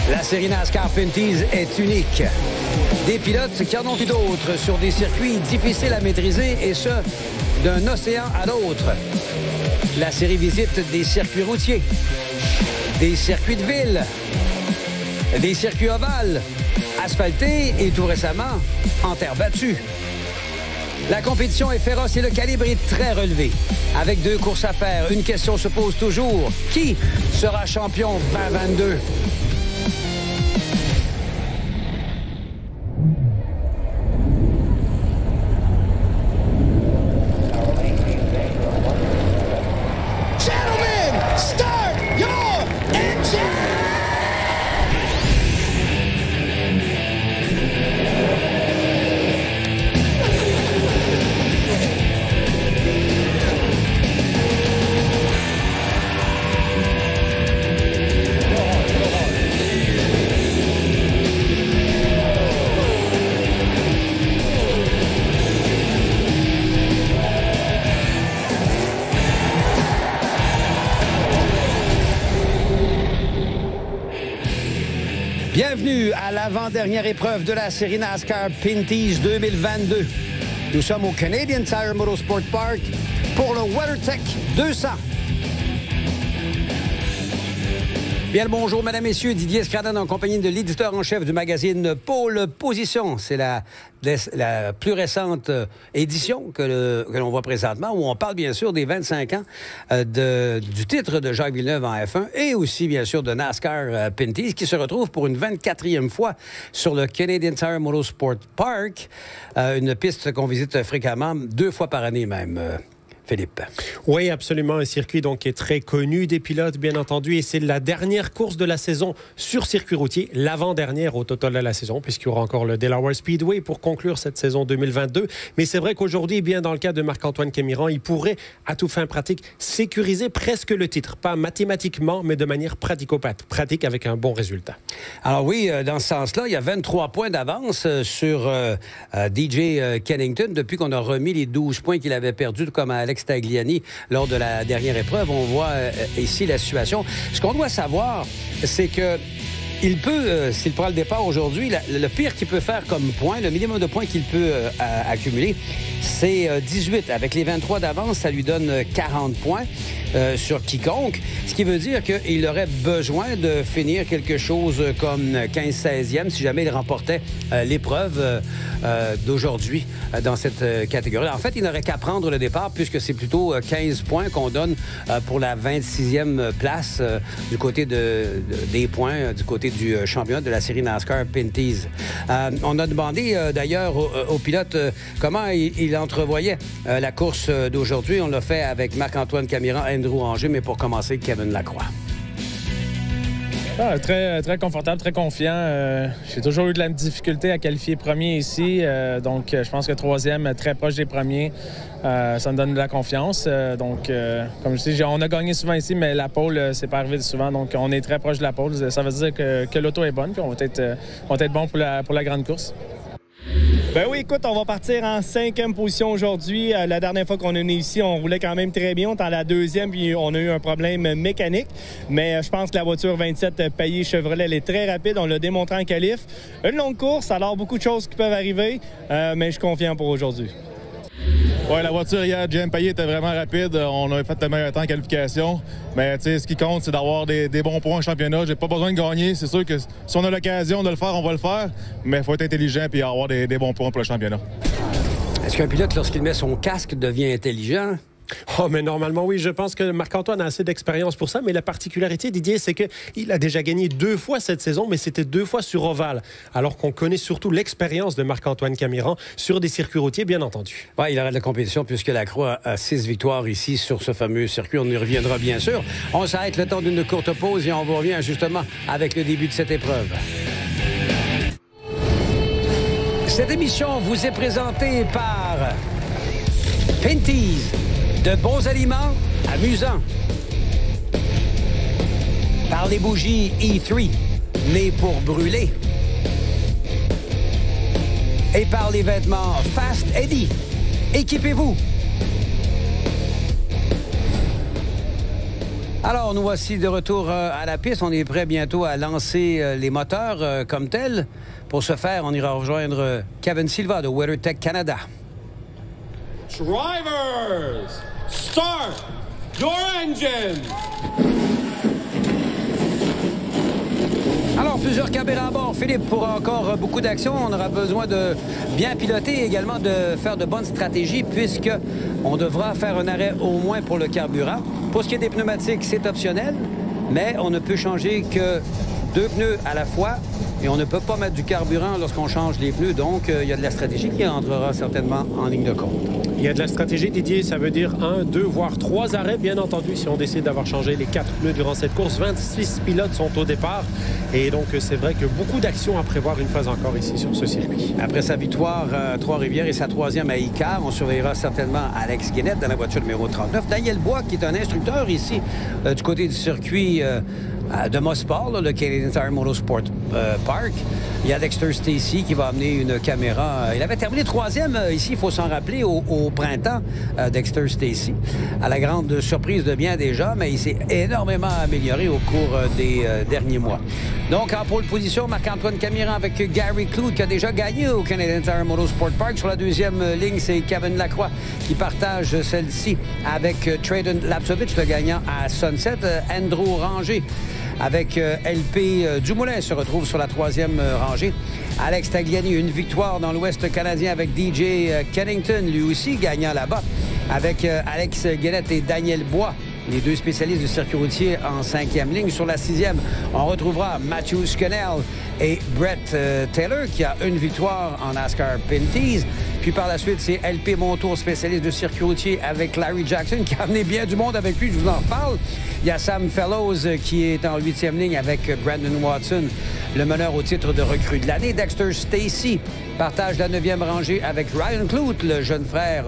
La série NASCAR Pinty's est unique. Des pilotes qui en ont vu d'autres sur des circuits difficiles à maîtriser et ce, d'un océan à l'autre. La série visite des circuits routiers, des circuits de ville, des circuits ovales, asphaltés et tout récemment en terre battue. La compétition est féroce et le calibre est très relevé. Avec 2 courses à faire, une question se pose toujours. Qui sera champion 2022? Bienvenue à l'avant-dernière épreuve de la série NASCAR Pinty's 2022. Nous sommes au Canadian Tire Motorsport Park pour le WeatherTech 200. Bien le bonjour, mesdames, messieurs. Didier Scradden en compagnie de l'éditeur en chef du magazine Pôle Position. C'est la plus récente édition que l'on voit présentement, où on parle bien sûr des 25 ans du titre de Jacques Villeneuve en F1 et aussi bien sûr de NASCAR Pinty's qui se retrouve pour une 24e fois sur le Canadian Tire Motorsport Park, une piste qu'on visite fréquemment 2 fois par année même. Philippe. Oui, absolument. Un circuit donc qui est très connu des pilotes, bien entendu. Et c'est la dernière course de la saison sur circuit routier, l'avant-dernière au total de la saison, puisqu'il y aura encore le Delaware Speedway pour conclure cette saison 2022. Mais c'est vrai qu'aujourd'hui, bien dans le cas de Marc-Antoine Camiran, il pourrait, à toute fin pratique, sécuriser presque le titre. Pas mathématiquement, mais de manière pratico-pratique avec un bon résultat. Alors oui, dans ce sens-là, il y a 23 points d'avance sur DJ Kennington depuis qu'on a remis les 12 points qu'il avait perdus, comme à Alex Tagliani lors de la dernière épreuve. On voit ici la situation. Ce qu'on doit savoir, c'est que il peut, s'il prend le départ aujourd'hui, le pire qu'il peut faire comme point, le minimum de points qu'il peut accumuler, c'est 18. Avec les 23 d'avance, ça lui donne 40 points sur quiconque. Ce qui veut dire qu'il aurait besoin de finir quelque chose comme 15-16e si jamais il remportait l'épreuve d'aujourd'hui dans cette catégorie. En fait, il n'aurait qu'à prendre le départ puisque c'est plutôt 15 points qu'on donne pour la 26e place du côté des points, du côté du championnat de la série NASCAR Pinty's. On a demandé d'ailleurs au pilote comment il entrevoyait la course d'aujourd'hui. On l'a fait avec Marc-Antoine Camiran, Andrew Anger, mais pour commencer, Kevin Lacroix. Très, très confortable, très confiant. J'ai toujours eu de la difficulté à qualifier premier ici. Donc, je pense que 3e, très proche des premiers, ça me donne de la confiance. Comme je dis, on a gagné souvent ici, mais la pole, c'est pas arrivé souvent. Donc, on est très proche de la pole. Ça veut dire que l'auto est bonne, puis on va être bon pour la grande course. Ben oui, écoute, on va partir en 5e position aujourd'hui. La dernière fois qu'on est venu ici, on roulait quand même très bien. On est en la 2e, puis on a eu un problème mécanique. Mais je pense que la voiture 27 Payet Chevrolet, elle est très rapide. On l'a démontré en qualif. Une longue course, alors beaucoup de choses qui peuvent arriver, mais je suis confiant pour aujourd'hui. Oui, la voiture hier, J.M. Payet était vraiment rapide. On a fait le meilleur temps en qualification. Mais ce qui compte, c'est d'avoir des bons points en championnat. J'ai pas besoin de gagner. C'est sûr que si on a l'occasion de le faire, on va le faire. Mais il faut être intelligent et avoir des bons points pour le championnat. Est-ce qu'un pilote, lorsqu'il met son casque, devient intelligent? Oh, mais normalement, oui. Je pense que Marc-Antoine a assez d'expérience pour ça. Mais la particularité, Didier, c'est qu'il a déjà gagné 2 fois cette saison, mais c'était 2 fois sur ovale. Alors qu'on connaît surtout l'expérience de Marc-Antoine Camiran sur des circuits routiers, bien entendu. Oui, il arrête la compétition puisque Lacroix a 6 victoires ici sur ce fameux circuit. On y reviendra bien sûr. On s'arrête le temps d'une courte pause et on vous revient justement avec le début de cette épreuve. Cette émission vous est présentée par Pinty's. De bons aliments, amusants. Par les bougies E3, nées pour brûler. Et par les vêtements Fast Eddie. Équipez-vous. Alors, nous voici de retour à la piste. On est prêt bientôt à lancer les moteurs comme tels. Pour ce faire, on ira rejoindre Kevin Silva de WeatherTech Canada. Drivers, start your engine! Alors, plusieurs caméras à bord. Philippe, pour encore beaucoup d'action, on aura besoin de bien piloter et également de faire de bonnes stratégies puisqu'on devra faire un arrêt au moins pour le carburant. Pour ce qui est des pneumatiques, c'est optionnel, mais on ne peut changer que 2 pneus à la fois et on ne peut pas mettre du carburant lorsqu'on change les pneus. Donc, il y a de la stratégie qui entrera certainement en ligne de compte. Il y a de la stratégie, Didier. Ça veut dire 1, 2, voire 3 arrêts, bien entendu, si on décide d'avoir changé les 4 pneus durant cette course. 26 pilotes sont au départ. Et donc, c'est vrai que beaucoup d'actions à prévoir une fois encore ici sur ce circuit. Après sa victoire à Trois-Rivières et sa 3e à Icar, on surveillera certainement Alex Guénette dans la voiture numéro 39. Daniel Bois, qui est un instructeur ici du côté du circuit de Mosport, le Canadian Tire Motorsport Park. Il y a Dexter Stacey qui va amener une caméra. Il avait terminé 3e ici, il faut s'en rappeler, au printemps, Dexter Stacey. À la grande surprise de bien des gens, mais il s'est énormément amélioré au cours des derniers mois. Donc, en pole position, Marc-Antoine Camiran avec Gary Cloud qui a déjà gagné au Canadian Tire Motorsport Park. Sur la 2e ligne, c'est Kevin Lacroix qui partage celle-ci avec Traden Lapsovich, le gagnant à Sunset. Andrew Ranger avec LP Dumoulin se retrouve sur la 3e rangée. Alex Tagliani, une victoire dans l'Ouest canadien avec DJ Kennington, lui aussi gagnant là-bas. Avec Alex Guénette et Daniel Bois, les 2 spécialistes du circuit routier en 5e ligne. Sur la 6e, on retrouvera Matthew Scannell et Brett Taylor qui a une victoire en NASCAR Pinties. Puis par la suite, c'est LP Montour, spécialiste de circuit routier avec Larry Jackson qui a amené bien du monde avec lui, je vous en reparle. Il y a Sam Fellows qui est en 8e ligne avec Brandon Watson, le meneur au titre de recrue de l'année. Dexter Stacey partage la 9e rangée avec Ryan Clout, le jeune frère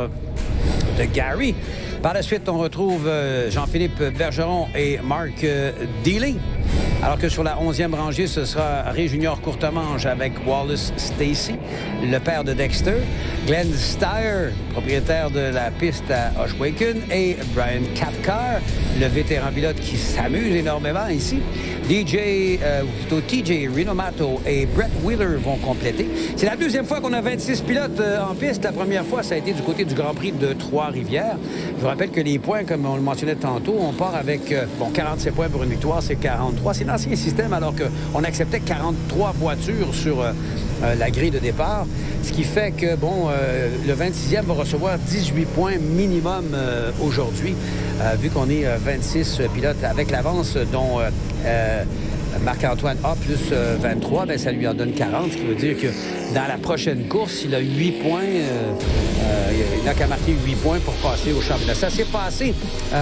de Gary. Par la suite, on retrouve Jean-Philippe Bergeron et Mark Dealey. Alors que sur la 11e rangée, ce sera Ray Junior Courtemanche avec Wallace Stacey, le père de Dexter. Glenn Steyer, propriétaire de la piste à Oshwaken, et Brian Cathcart, le vétéran pilote qui s'amuse énormément ici. TJ Rinomato et Brett Wheeler vont compléter. C'est la 2e fois qu'on a 26 pilotes en piste. La première fois, ça a été du côté du Grand Prix de Trois-Rivières. Je vous rappelle que les points, comme on le mentionnait tantôt, on part avec 47 points pour une victoire, c'est 43. C'est l'ancien système, alors qu'on acceptait 43 voitures sur la grille de départ. Ce qui fait que, le 26e va recevoir 18 points minimum aujourd'hui, vu qu'on est 26 pilotes avec l'avance, dont Marc-Antoine A plus 23, bien, ça lui en donne 40, ce qui veut dire que dans la prochaine course, il a 8 points. Il n'a qu'à marquer 8 points pour passer au championnat. Ça s'est passé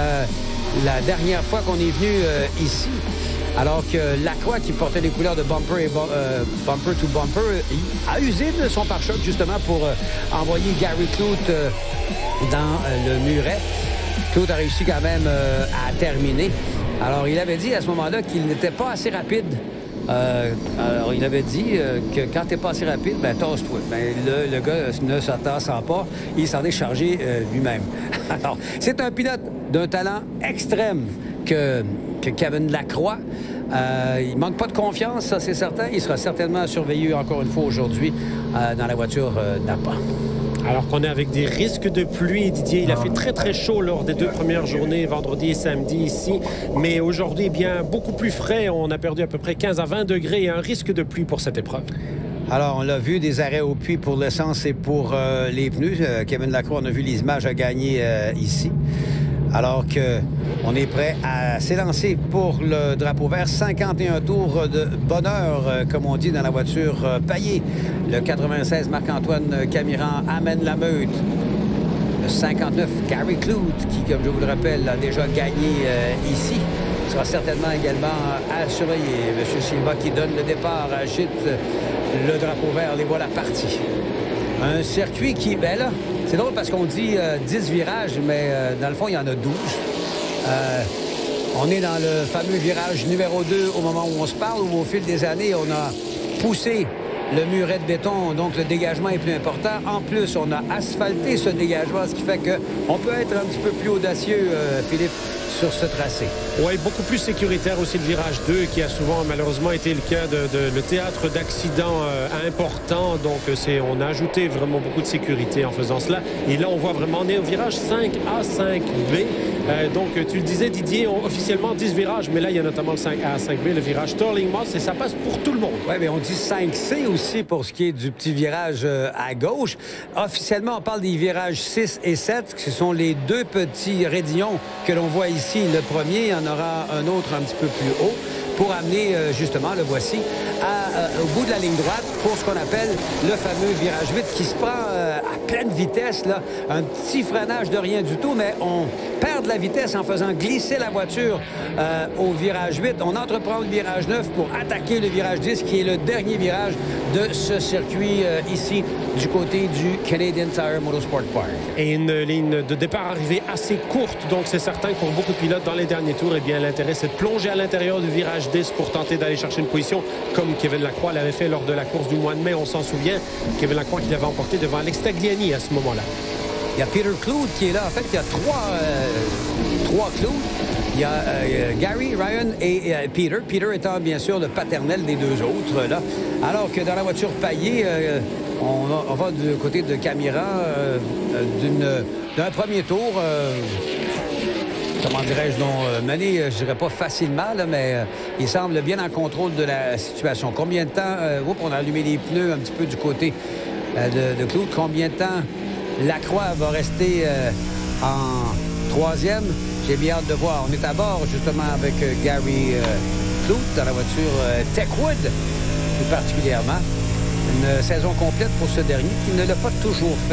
la dernière fois qu'on est venu ici, alors que Lacroix, qui portait les couleurs de bumper et bumper to bumper, a usé de son pare-choc justement pour envoyer Gary Clout dans le muret. Clout a réussi quand même à terminer. Alors, il avait dit à ce moment-là qu'il n'était pas assez rapide. Alors, il avait dit que quand t'es pas assez rapide, ben tasse-toi. Ben, le gars ne s'en tassant pas, il s'en est chargé lui-même. Alors, c'est un pilote d'un talent extrême que Kevin Lacroix. Il manque pas de confiance, ça c'est certain. Il sera certainement surveillé encore une fois aujourd'hui dans la voiture Napa. Alors qu'on est avec des risques de pluie, Didier, il a fait très très chaud lors des 2 premières journées, vendredi et samedi ici. Mais aujourd'hui, bien beaucoup plus frais. On a perdu à peu près 15 à 20 degrés et un risque de pluie pour cette épreuve. Alors, on l'a vu, des arrêts au puits pour l'essence et pour les pneus. Kevin Lacroix, on a vu les images, a gagné ici. Alors qu'on est prêt à s'élancer pour le drapeau vert. 51 tours de bonheur, comme on dit dans la voiture Payet. Le 96, Marc-Antoine Camiran amène la meute. Le 59, Gary Clout, qui, comme je vous le rappelle, a déjà gagné ici. Sera certainement également à surveiller. M. Silva qui donne le départ, agite le drapeau vert. Les voilà partis. Un circuit qui, ben là, c'est drôle parce qu'on dit 10 virages, mais dans le fond, il y en a 12. On est dans le fameux virage numéro 2 au moment où on se parle, où au fil des années, on a poussé le muret de béton, donc le dégagement est plus important. En plus, on a asphalté ce dégagement, ce qui fait qu'on peut être un petit peu plus audacieux, Philippe, sur ce tracé. Oui, beaucoup plus sécuritaire aussi le virage 2 qui a souvent malheureusement été le cas le théâtre d'accidents importants. Donc on a ajouté vraiment beaucoup de sécurité en faisant cela. Et là, on voit vraiment, on est au virage 5A, 5B. Donc tu le disais, Didier, officiellement 10 virages, mais là, il y a notamment le 5A, 5B, le virage Sterling Moss, et ça passe pour tout le monde. Oui, mais on dit 5C aussi pour ce qui est du petit virage à gauche. Officiellement, on parle des virages 6 et 7, qui sont les deux petits raidillons que l'on voit ici. Le premier, il y en aura un autre un petit peu plus haut pour amener, justement, le voici, au bout de la ligne droite pour ce qu'on appelle le fameux virage 8 qui se prend à pleine vitesse, là. Un petit freinage de rien du tout, mais on perd de la vitesse en faisant glisser la voiture au virage 8. On entreprend le virage 9 pour attaquer le virage 10, qui est le dernier virage de ce circuit ici, du côté du Canadian Tire Motorsport Park. Et une ligne de départ arrivée assez courte, donc c'est certain que pour beaucoup de pilotes dans les derniers tours, eh bien, l'intérêt, c'est de plonger à l'intérieur du virage 10 pour tenter d'aller chercher une position, comme Kevin Lacroix l'avait fait lors de la course du mois de mai, on s'en souvient. Kevin Lacroix qui l'avait emporté devant Alex Tagliani à ce moment-là. Il y a Peter Klood qui est là. En fait, il y a trois Klood. Il y a Gary, Ryan et Peter. Peter étant bien sûr le paternel des deux autres, là. Alors que dans la voiture Payet, on va du côté de Camira d'un premier tour. Comment dirais-je, mené, je dirais pas facilement, là, mais il semble bien en contrôle de la situation. Combien de temps, on a allumé les pneus un petit peu du côté de Klood. Combien de temps Lacroix va rester en troisième? J'ai bien hâte de voir. On est à bord, justement, avec Gary Klood dans la voiture Techwood, plus particulièrement. Une saison complète pour ce dernier, qui ne l'a pas toujours fait.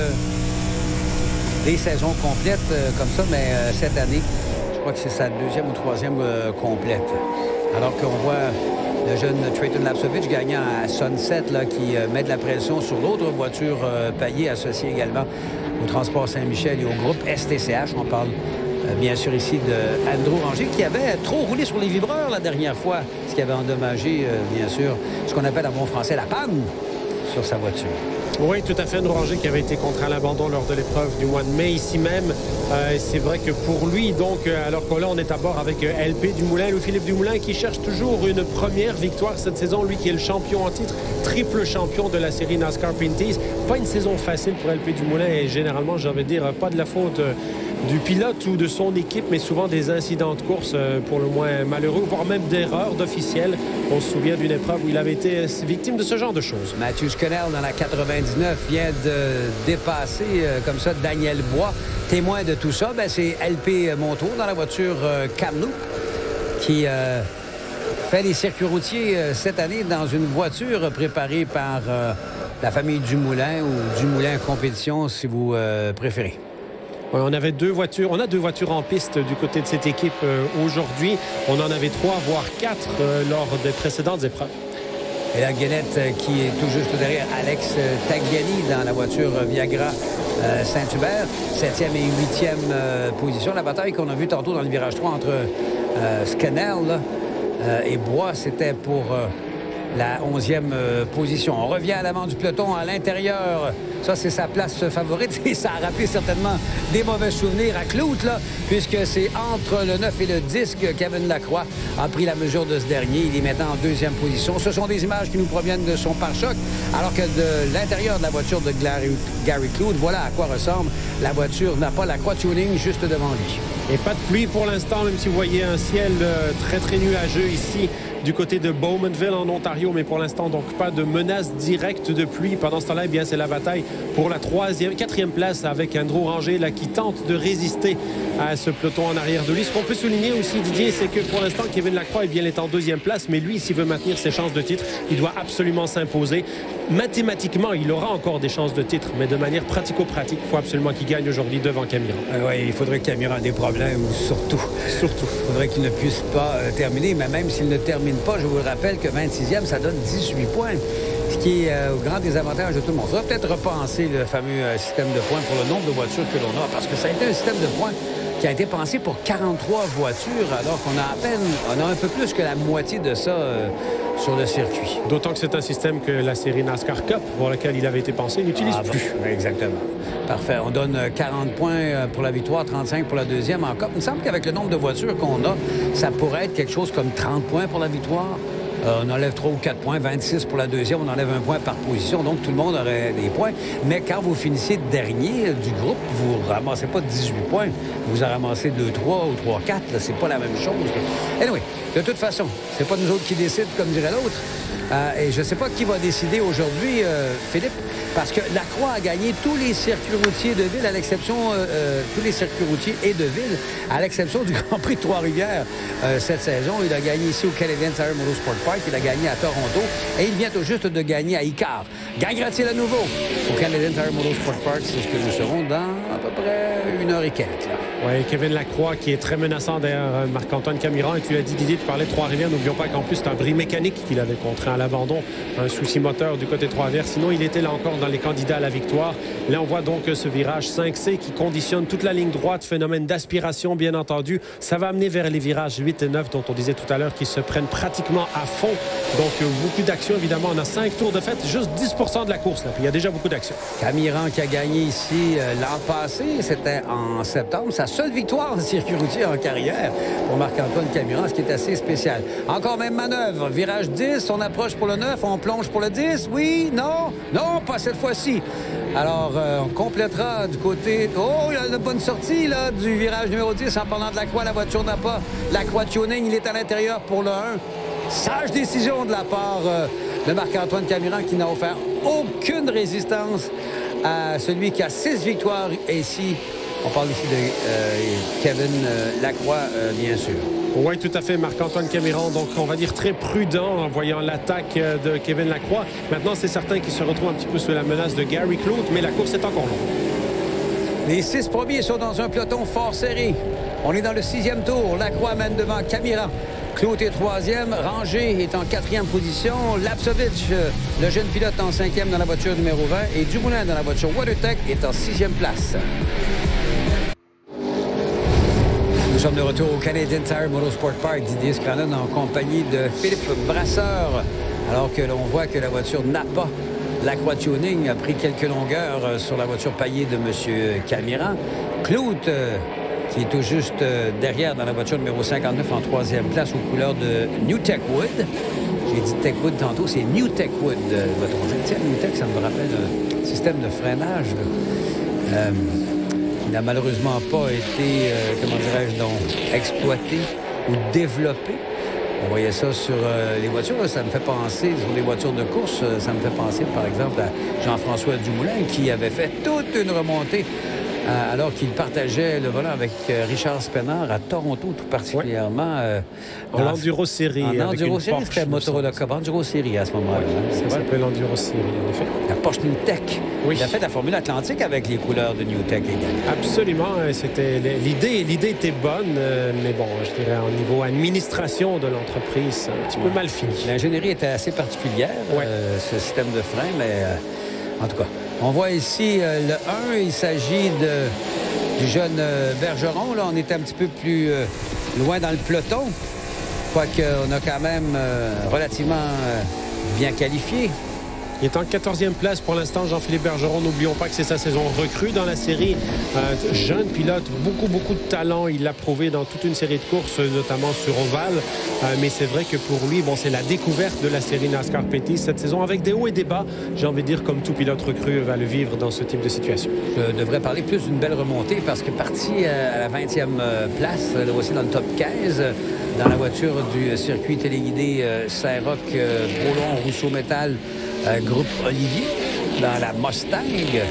Des saisons complètes comme ça, mais cette année, je crois que c'est sa deuxième ou troisième complète. Alors qu'on voit le jeune Trayton Lapsovich gagnant à Sunset, là, qui met de la pression sur l'autre voiture Payet, associée également au Transport Saint-Michel et au groupe STCH. On parle bien sûr ici de Andrew Ranger, qui avait trop roulé sur les vibreurs la dernière fois, ce qui avait endommagé, bien sûr, ce qu'on appelle en bon français la panne sur sa voiture. Oui, tout à fait. Andrew Ranger qui avait été contraint à l'abandon lors de l'épreuve du mois de mai ici même. C'est vrai que pour lui, donc, alors que là, on est à bord avec LP Dumoulin, Louis-Philippe Dumoulin, qui cherche toujours une première victoire cette saison. Lui qui est le champion en titre, triple champion de la série NASCAR Pinties. Pas une saison facile pour LP Dumoulin et généralement, j'ai envie de dire, pas de la faute du pilote ou de son équipe, mais souvent des incidents de course pour le moins malheureux, voire même d'erreurs d'officiels. On se souvient d'une épreuve où il avait été victime de ce genre de choses. Matthew Scannell, dans la 99, vient de dépasser comme ça Daniel Bois. Témoin de tout ça, c'est LP Montour dans la voiture Kamloops qui fait les circuits routiers cette année dans une voiture préparée par la famille Dumoulin ou Dumoulin Compétition, si vous préférez. Oui, on a deux voitures en piste du côté de cette équipe aujourd'hui. On en avait 3, voire 4 lors des précédentes épreuves. Et la Guenette qui est tout juste derrière Alex Tagliani dans la voiture Viagra Saint-Hubert. 7e et 8e position. La bataille qu'on a vue tantôt dans le virage 3 entre Scannell et Bois, c'était pour la 11e position. On revient à l'avant du peloton à l'intérieur. Ça, c'est sa place favorite. Et ça a rappelé certainement des mauvais souvenirs à Kloot, là, puisque c'est entre le 9 et le 10 que Kevin Lacroix a pris la mesure de ce dernier. Il est maintenant en 2e position. Ce sont des images qui nous proviennent de son pare-choc, alors que de l'intérieur de la voiture de Gary Kloot, voilà à quoi ressemble. La voiture n'a pas Lacroix tuning juste devant lui. Et pas de pluie pour l'instant, même si vous voyez un ciel très, très nuageux ici du côté de Bowmanville en Ontario, mais pour l'instant, donc pas de menace directe de pluie. Pendant ce temps-là, eh bien, c'est la bataille pour la 4e place avec Andrew Ranger là, qui tente de résister à ce peloton en arrière de lui. Ce qu'on peut souligner aussi, Didier, c'est que pour l'instant, Kevin Lacroix est en 2e place, mais lui, s'il veut maintenir ses chances de titre, il doit absolument s'imposer. Mathématiquement, il aura encore des chances de titre, mais de manière pratico-pratique, il faut absolument qu'il gagne aujourd'hui devant Camira. Oui, il faudrait que Camira ait des problèmes, surtout. Il faudrait qu'il ne puisse pas terminer, mais même s'il ne termine pas, je vous rappelle que 26e, ça donne 18 points, ce qui est au grand désavantage de tout le monde. Il faudrait peut-être repenser le fameux système de points pour le nombre de voitures que l'on a, parce que ça a été un système de points qui a été pensé pour 43 voitures, alors qu'on a un peu plus que la moitié de ça sur le circuit. D'autant que c'est un système que la série NASCAR Cup, pour laquelle il avait été pensé, n'utilise plus. Exactement. Parfait. On donne 40 points pour la victoire, 35 pour la deuxième en Cup. Il me semble qu'avec le nombre de voitures qu'on a, ça pourrait être quelque chose comme 30 points pour la victoire. On enlève 3 ou 4 points, 26 pour la deuxième, on enlève un point par position, donc tout le monde aurait des points. Mais quand vous finissez dernier du groupe, vous ne ramassez pas 18 points, vous en ramassez 2-3 ou 3-4, c'est pas la même chose. Anyway, de toute façon, c'est pas nous autres qui décident, comme dirait l'autre. Et je ne sais pas qui va décider aujourd'hui, Philippe, parce que Lacroix a gagné tous les circuits routiers de ville, à l'exception tous les circuits routiers et de ville, à l'exception du Grand Prix de Trois-Rivières cette saison. Il a gagné ici au Canadian Tire Motorsport Park, il a gagné à Toronto et il vient tout juste de gagner à Icar. Gagnera-t-il à nouveau au Canadian Tire Motorsport Park? C'est ce que nous serons dans à peu près 1 heure et quelques. Oui, Kevin Lacroix qui est très menaçant derrière Marc-Antoine Camiran. Et tu l'as dit, Didier, tu parlais de Trois-Rivières. N'oublions pas qu'en plus, c'est un bris mécanique qu'il avait contraint à l'abandon, un souci moteur du côté de Trois-Rivières. Sinon, il était là encore dans les candidats à la victoire. Là, on voit donc ce virage 5C qui conditionne toute la ligne droite, phénomène d'aspiration, bien entendu. Ça va amener vers les virages 8 et 9, dont on disait tout à l'heure, qui se prennent pratiquement à fond. Donc, beaucoup d'action, évidemment. On a 5 tours de fête, juste 10% de la course. Là. Puis, il y a déjà beaucoup d'action. Camiran qui a gagné ici l'an passé, c'était en septembre. Sa seule victoire de circuit routier en carrière pour Marc-Antoine Camiran, ce qui est assez spécial. Encore même manœuvre. Virage 10, on approche pour le 9, on plonge pour le 10. Oui, non, non, pas cette fois-ci. Alors, on complétera du côté... Oh, il y a une bonne sortie là, du virage numéro 10 en parlant de Lacroix. La voiture n'a pas Lacroix tuning. Il est à l'intérieur pour le 1. Sage décision de la part de Marc-Antoine Camiran qui n'a offert aucune résistance à celui qui a 6 victoires ici. On parle ici de Kevin Lacroix, bien sûr. Oui, tout à fait, Marc-Antoine Camiran. Donc, on va dire très prudent en voyant l'attaque de Kevin Lacroix. Maintenant, c'est certain qu'il se retrouve un petit peu sous la menace de Gary Clout, mais la course est encore longue. Les 6 premiers sont dans un peloton fort serré. On est dans le 6e tour. Lacroix mène devant Camiran. Clout est 3e. Rangé est en 4e position. Lapsovich, le jeune pilote, en 5e dans la voiture numéro 20. Et Dumoulin dans la voiture WeatherTech est en 6e place. Nous sommes de retour au Canadian Tire Motorsport Park. Didier Scrannon en compagnie de Philippe Brasseur. Alors que l'on voit que la voiture n'a pas Lacroix Tuning, a pris quelques longueurs sur la voiture paillée de M. Camiran. Clout, qui est tout juste derrière dans la voiture numéro 59 en 3e place aux couleurs de New Tech Wood. J'ai dit Techwood tantôt, c'est New Tech Wood. Tiens, New Tech, ça me rappelle un système de freinage. Qui n'a malheureusement pas été, comment dirais-je, donc, exploité ou développé. On voyait ça sur les voitures. Ça me fait penser, sur les voitures de course, ça me fait penser, par exemple, à Jean-François Dumoulin, qui avait fait toute une remontée alors qu'il partageait le volant avec Richard Spenard à Toronto, tout particulièrement. En l'Enduro Série. En Enduro Série, c'était Motorola Cup. Enduro Série à ce moment-là. Ça s'appelle l'Enduro Série, en effet. La Porsche New Tech. Oui. Il a fait la Formule Atlantique avec les couleurs de New Tech également. Absolument. C'était l'idée était bonne, mais bon, je dirais, au niveau administration de l'entreprise, c'est un petit peu mal fini. L'ingénierie était assez particulière, ce système de frein, mais en tout cas, on voit ici le 1, il s'agit du jeune Bergeron. Là, on est un petit peu plus loin dans le peloton, quoique on a quand même relativement bien qualifié. Il est en 14e place pour l'instant, Jean-Philippe Bergeron. N'oublions pas que c'est sa saison recrue dans la série. Jeune pilote, beaucoup de talent. Il l'a prouvé dans toute une série de courses, notamment sur Oval. Mais c'est vrai que pour lui, bon, c'est la découverte de la série NASCAR PT cette saison, avec des hauts et des bas. J'ai envie de dire, comme tout pilote recru va le vivre dans ce type de situation. Je devrais parler plus d'une belle remontée parce que parti à la 20e place, le voici dans le top 15, dans la voiture du circuit téléguidé Saint-Roch, Prolon, Rousseau Métal, groupe Olivier, dans la Mustang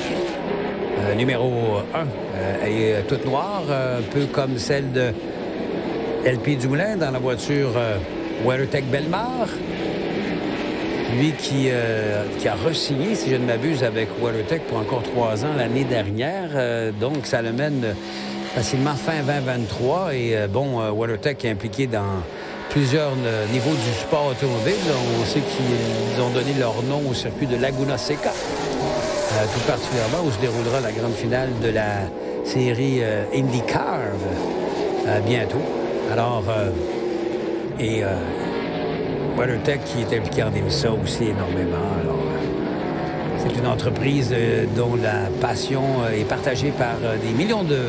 numéro 1. Elle est toute noire, un peu comme celle de LP Dumoulin dans la voiture WeatherTech Belmar. Lui qui a re-signé, si je ne m'abuse, avec WeatherTech pour encore 3 ans l'année dernière. Donc, ça le mène facilement fin 2023. Et WeatherTech est impliqué dans plusieurs niveaux du sport automobile. On sait qu'ils ont donné leur nom au circuit de Laguna Seca, tout particulièrement où se déroulera la grande finale de la série IndyCar WeatherTech qui est impliqué en émission aussi énormément. Alors, c'est une entreprise dont la passion est partagée par des millions de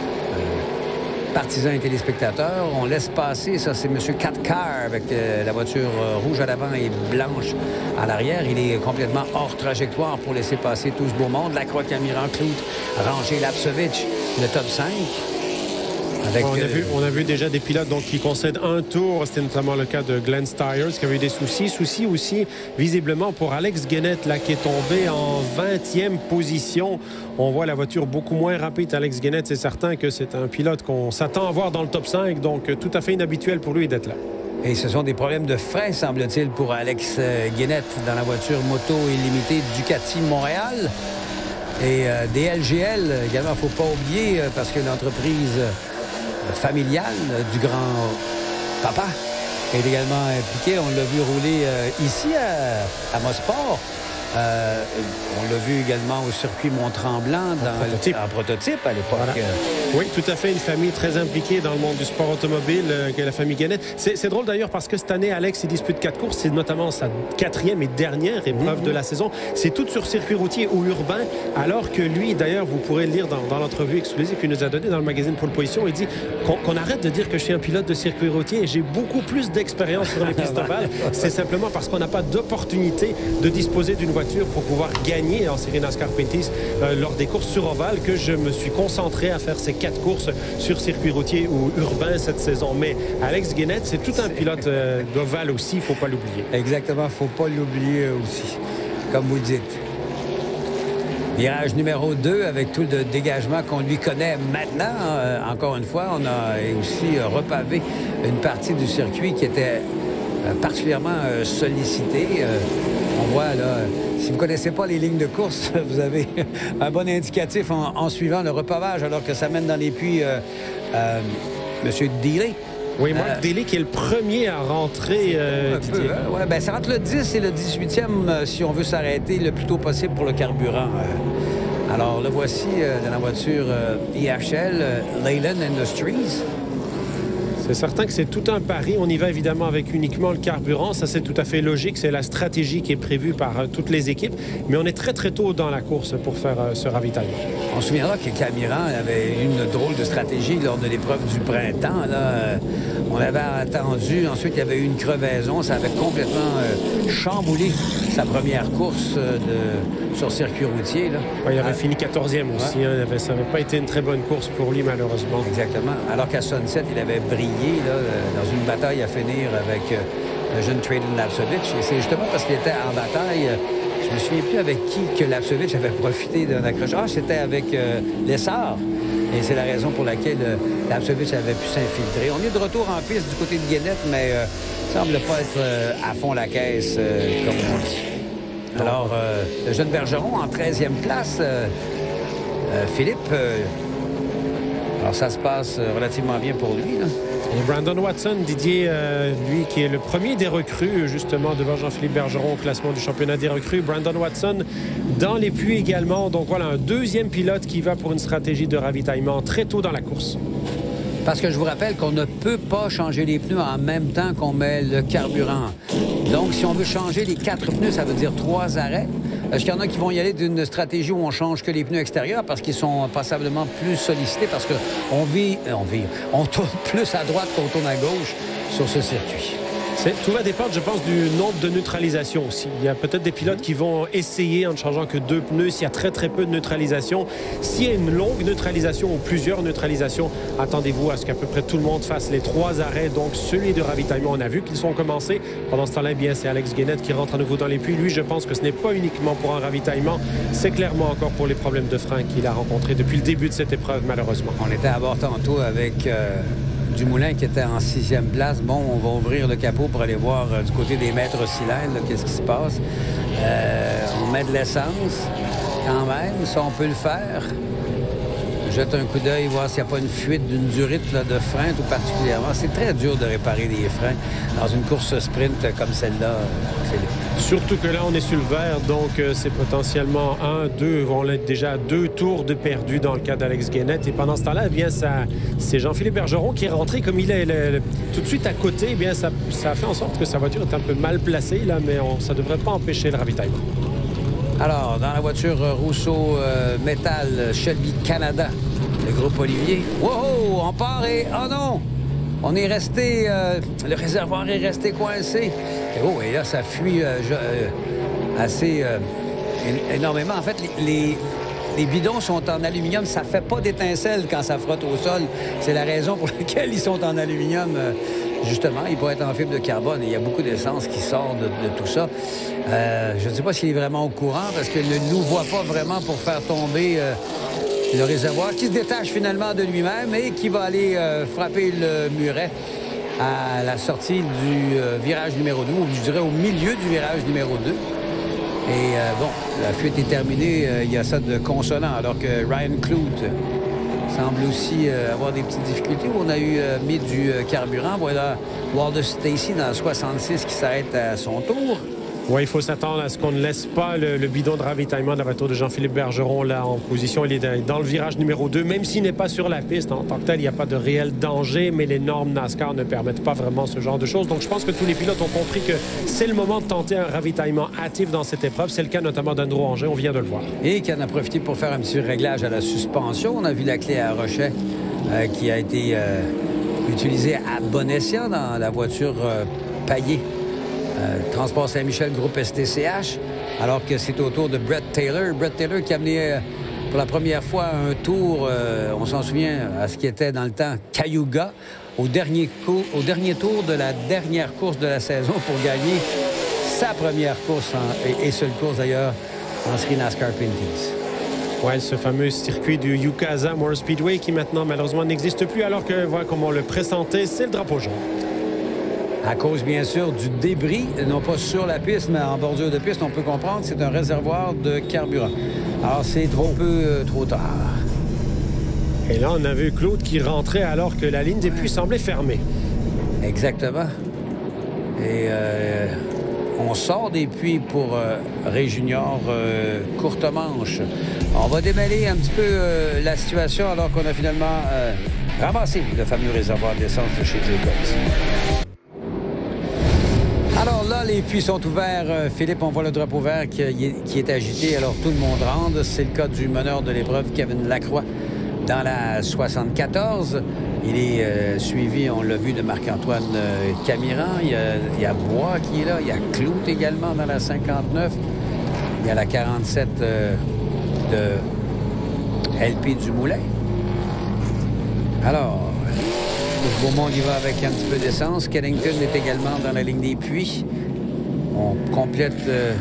partisans et téléspectateurs. On laisse passer, ça c'est M. Katcar avec la voiture rouge à l'avant et blanche à l'arrière. Il est complètement hors trajectoire pour laisser passer tout ce beau monde. La Croix Camiran, Clout, Ranger, Lapsovich, le top 5. Avec, on a vu déjà des pilotes donc, qui concèdent un tour. C'était notamment le cas de Glenn Styres qui avait eu des soucis. Soucis aussi, visiblement, pour Alex Guenette, là, qui est tombé en 20e position. On voit la voiture beaucoup moins rapide. Alex Guenette, c'est certain que c'est un pilote qu'on s'attend à voir dans le top 5. Donc, tout à fait inhabituel pour lui d'être là. Et ce sont des problèmes de frein, semble-t-il, pour Alex Guenette dans la voiture moto illimitée Ducati Montréal. Et DLGL, également, il ne faut pas oublier, parce que l'entreprise familiale du grand-papa est également impliqué. On l'a vu rouler ici à Mosport. On l'a vu également au circuit Mont-Tremblant en prototype à l'époque. Voilà. Oui, tout à fait. Une famille très impliquée dans le monde du sport automobile, que la famille Guenette. C'est drôle d'ailleurs parce que cette année, Alex, il dispute 4 courses. C'est notamment sa 4e et dernière épreuve de la saison. C'est tout sur circuit routier ou urbain. Alors que lui, d'ailleurs, vous pourrez le lire dans l'entrevue exclusive qu'il nous a donnée dans le magazine Pole Position. Il dit qu'on arrête de dire que je suis un pilote de circuit routier et j'ai beaucoup plus d'expérience sur les pistes ovales. C'est simplement parce qu'on n'a pas d'opportunité de disposer d'une voiture pour pouvoir gagner en série NASCAR Pinty's lors des courses sur ovale que je me suis concentré à faire ces 4 courses sur circuit routier ou urbain cette saison. Mais Alex Guenette, c'est tout un pilote d'ovale aussi, il ne faut pas l'oublier. Exactement, il ne faut pas l'oublier aussi, comme vous dites. Virage numéro 2 avec tout le dégagement qu'on lui connaît maintenant. Encore une fois, on a aussi repavé une partie du circuit qui était particulièrement sollicitée. On voit là, si vous ne connaissez pas les lignes de course, vous avez un bon indicatif en suivant le repavage alors que ça mène dans les puits M. Dealey. Oui, Mark Dealey qui est le premier à rentrer. Ouais, ben, ça rentre le 10 et le 18e si on veut s'arrêter le plus tôt possible pour le carburant. Alors le voici dans la voiture IHL Leyland Industries. C'est certain que c'est tout un pari. On y va évidemment avec uniquement le carburant. Ça, c'est tout à fait logique. C'est la stratégie qui est prévue par toutes les équipes. Mais on est très, très tôt dans la course pour faire ce ravitaillement. On se souviendra que Camiran avait une drôle de stratégie lors de l'épreuve du printemps. Là. On avait attendu. Ensuite, il y avait eu une crevaison. Ça avait complètement chamboulé sa première course sur circuit routier. Là. Ouais, il avait fini 14e aussi. Hein. Ça n'avait pas été une très bonne course pour lui, malheureusement. Exactement. Alors qu'à Sunset, il avait brillé là, dans une bataille à finir avec le jeune Traden Lapsovich. Et c'est justement parce qu'il était en bataille. Je me souviens plus avec qui que Lapsovich avait profité d'un accrochage. Ah, c'était avec Lessard. Et c'est la raison pour laquelle Lapsovich avait pu s'infiltrer. On est de retour en piste du côté de Guenette, mais semble pas être à fond la caisse, comme on dit. Alors, le jeune Bergeron en 13e place. Philippe, alors ça se passe relativement bien pour lui, là. Et Brandon Watson, Didier, lui qui est le premier des recrues, justement, devant Jean-Philippe Bergeron au classement du championnat des recrues. Brandon Watson dans les puits également. Donc voilà, un deuxième pilote qui va pour une stratégie de ravitaillement très tôt dans la course. Parce que je vous rappelle qu'on ne peut pas changer les pneus en même temps qu'on met le carburant. Donc, si on veut changer les 4 pneus, ça veut dire 3 arrêts. Est-ce qu'il y en a qui vont y aller d'une stratégie où on change que les pneus extérieurs parce qu'ils sont passablement plus sollicités parce qu'on tourne plus à droite qu'on tourne à gauche sur ce circuit? Tout va dépendre, je pense, du nombre de neutralisations aussi. Il y a peut-être des pilotes qui vont essayer en ne changeant que 2 pneus s'il y a très, très peu de neutralisation. S'il y a une longue neutralisation ou plusieurs neutralisations, attendez-vous à ce qu'à peu près tout le monde fasse les 3 arrêts. Donc, celui de ravitaillement, on a vu qu'ils sont commencés. Pendant ce temps-là, bien, c'est Alex Guenette qui rentre à nouveau dans les puits. Lui, je pense que ce n'est pas uniquement pour un ravitaillement. C'est clairement encore pour les problèmes de frein qu'il a rencontrés depuis le début de cette épreuve, malheureusement. On était à bord tantôt avec Dumoulin qui était en 6e place. Bon, on va ouvrir le capot pour aller voir du côté des maîtres cylindres, qu'est-ce qui se passe. On met de l'essence quand même, ça on peut le faire. Jette un coup d'œil, voir s'il n'y a pas une fuite d'une durite là, de frein tout particulièrement. C'est très dur de réparer des freins dans une course sprint comme celle-là, Philippe. Surtout que là, on est sur le vert, donc c'est potentiellement 1, 2, on a déjà 2 tours de perdu dans le cas d'Alex Guénette. Et pendant ce temps-là, eh bien, c'est Jean-Philippe Bergeron qui est rentré comme il est tout de suite à côté. Eh bien, ça a fait en sorte que sa voiture est un peu mal placée, là, mais ça ne devrait pas empêcher le ravitaillement. Alors, dans la voiture Rousseau Métal Shelby Canada, le groupe Olivier. Wow, on part et... Oh non! On est resté... le réservoir est resté coincé. Et là, ça fuit assez énormément. En fait, les bidons sont en aluminium. Ça fait pas d'étincelles quand ça frotte au sol. C'est la raison pour laquelle ils sont en aluminium. Justement, ils pourraient être en fibre de carbone. Il y a beaucoup d'essence qui sort de tout ça. Je ne sais pas s'il est vraiment au courant parce qu'il ne nous voit pas vraiment pour faire tomber... le réservoir qui se détache finalement de lui-même et qui va aller frapper le muret à la sortie du virage numéro 2, ou je dirais au milieu du virage numéro 2. Et la fuite est terminée. Il y a ça de consonant, alors que Ryan Kloot semble aussi avoir des petites difficultés. On a eu mis du carburant. Voilà Walter Stacey dans le 66 qui s'arrête à son tour. Oui, il faut s'attendre à ce qu'on ne laisse pas le bidon de ravitaillement de la voiture de Jean-Philippe Bergeron là en position. Il est dans le virage numéro 2, même s'il n'est pas sur la piste. En tant que tel, il n'y a pas de réel danger, mais les normes NASCAR ne permettent pas vraiment ce genre de choses. Donc, je pense que tous les pilotes ont compris que c'est le moment de tenter un ravitaillement hâtif dans cette épreuve. C'est le cas notamment d'Andrew Angers, on vient de le voir. Et qui en a profité pour faire un petit réglage à la suspension. On a vu la clé à Rochet qui a été utilisée à bon escient dans la voiture Payet. Transport Saint-Michel, groupe STCH, alors que c'est au tour de Brett Taylor. Brett Taylor qui a amené pour la première fois un tour, on s'en souvient, à ce qui était dans le temps Cayuga, au dernier tour de la dernière course de la saison pour gagner sa première course, et seule course d'ailleurs, en série NASCAR Pinty's. Oui, ce fameux circuit du Yucasa Motor Speedway qui maintenant malheureusement n'existe plus, alors que voilà, comme on le pressentait, c'est le drapeau jaune. À cause, bien sûr, du débris, non pas sur la piste, mais en bordure de piste, on peut comprendre que c'est un réservoir de carburant. Alors, c'est trop tard. Et là, on a vu Claude qui rentrait alors que la ligne des puits semblait fermée. Exactement. Et on sort des puits pour Ray Junior courte manche. On va démêler un petit peu la situation alors qu'on a finalement ramassé le fameux réservoir d'essence de chez Jacobs. Alors là, les puits sont ouverts. Philippe, on voit le drapeau vert qui est agité. Alors tout le monde rentre. C'est le cas du meneur de l'épreuve, Kevin Lacroix, dans la 74. Il est suivi, on l'a vu, de Marc-Antoine Camiran. Il y a Bois qui est là. Il y a Clout également dans la 59. Il y a la 47 de LP Dumoulin. Alors... Beaumont y va avec un petit peu d'essence. Kennington est également dans la ligne des puits. On complète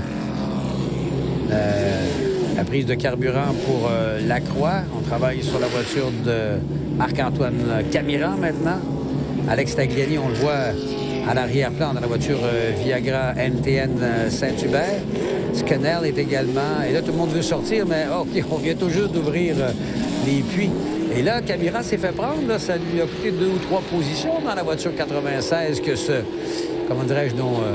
la prise de carburant pour Lacroix. On travaille sur la voiture de Marc-Antoine Camiran maintenant. Alex Tagliani, on le voit à l'arrière-plan dans la voiture Viagra NTN Saint-Hubert. Scannell est également... Et là, tout le monde veut sortir, mais OK, on vient tout juste d'ouvrir les puits. Et là, Camiran s'est fait prendre. Là, ça lui a coûté 2 ou 3 positions dans la voiture 96 que comment dirais-je,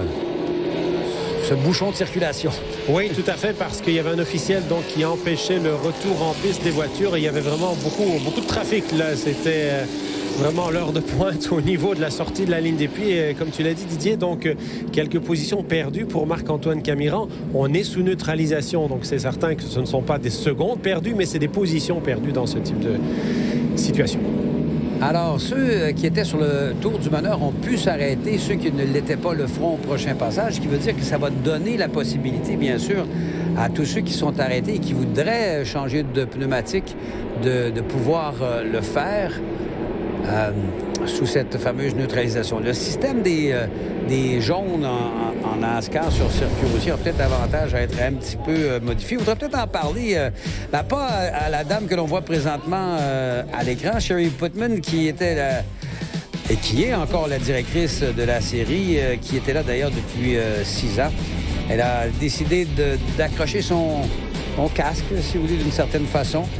ce bouchon de circulation. Oui, tout à fait, parce qu'il y avait un officiel donc, qui empêchait le retour en piste des voitures. Et il y avait vraiment beaucoup de trafic. Là, c'était vraiment l'heure de pointe au niveau de la sortie de la ligne des puits. Et, comme tu l'as dit, Didier, donc quelques positions perdues pour Marc-Antoine Camiran. On est sous neutralisation, donc c'est certain que ce ne sont pas des secondes perdues, mais c'est des positions perdues dans ce type de situation. Alors, ceux qui étaient sur le tour du meneur ont pu s'arrêter. Ceux qui ne l'étaient pas le feront au prochain passage, ce qui veut dire que ça va donner la possibilité, bien sûr, à tous ceux qui sont arrêtés et qui voudraient changer de pneumatique de pouvoir le faire sous cette fameuse neutralisation. Le système des jaunes en NASCAR sur circuit routier a peut-être avantage à être un petit peu modifié. On voudrait peut-être en parler, pas à la dame que l'on voit présentement à l'écran, Sherry Putman, qui était et qui est encore la directrice de la série, qui était là d'ailleurs depuis 6 ans. Elle a décidé d'accrocher son casque, si vous voulez, d'une certaine façon,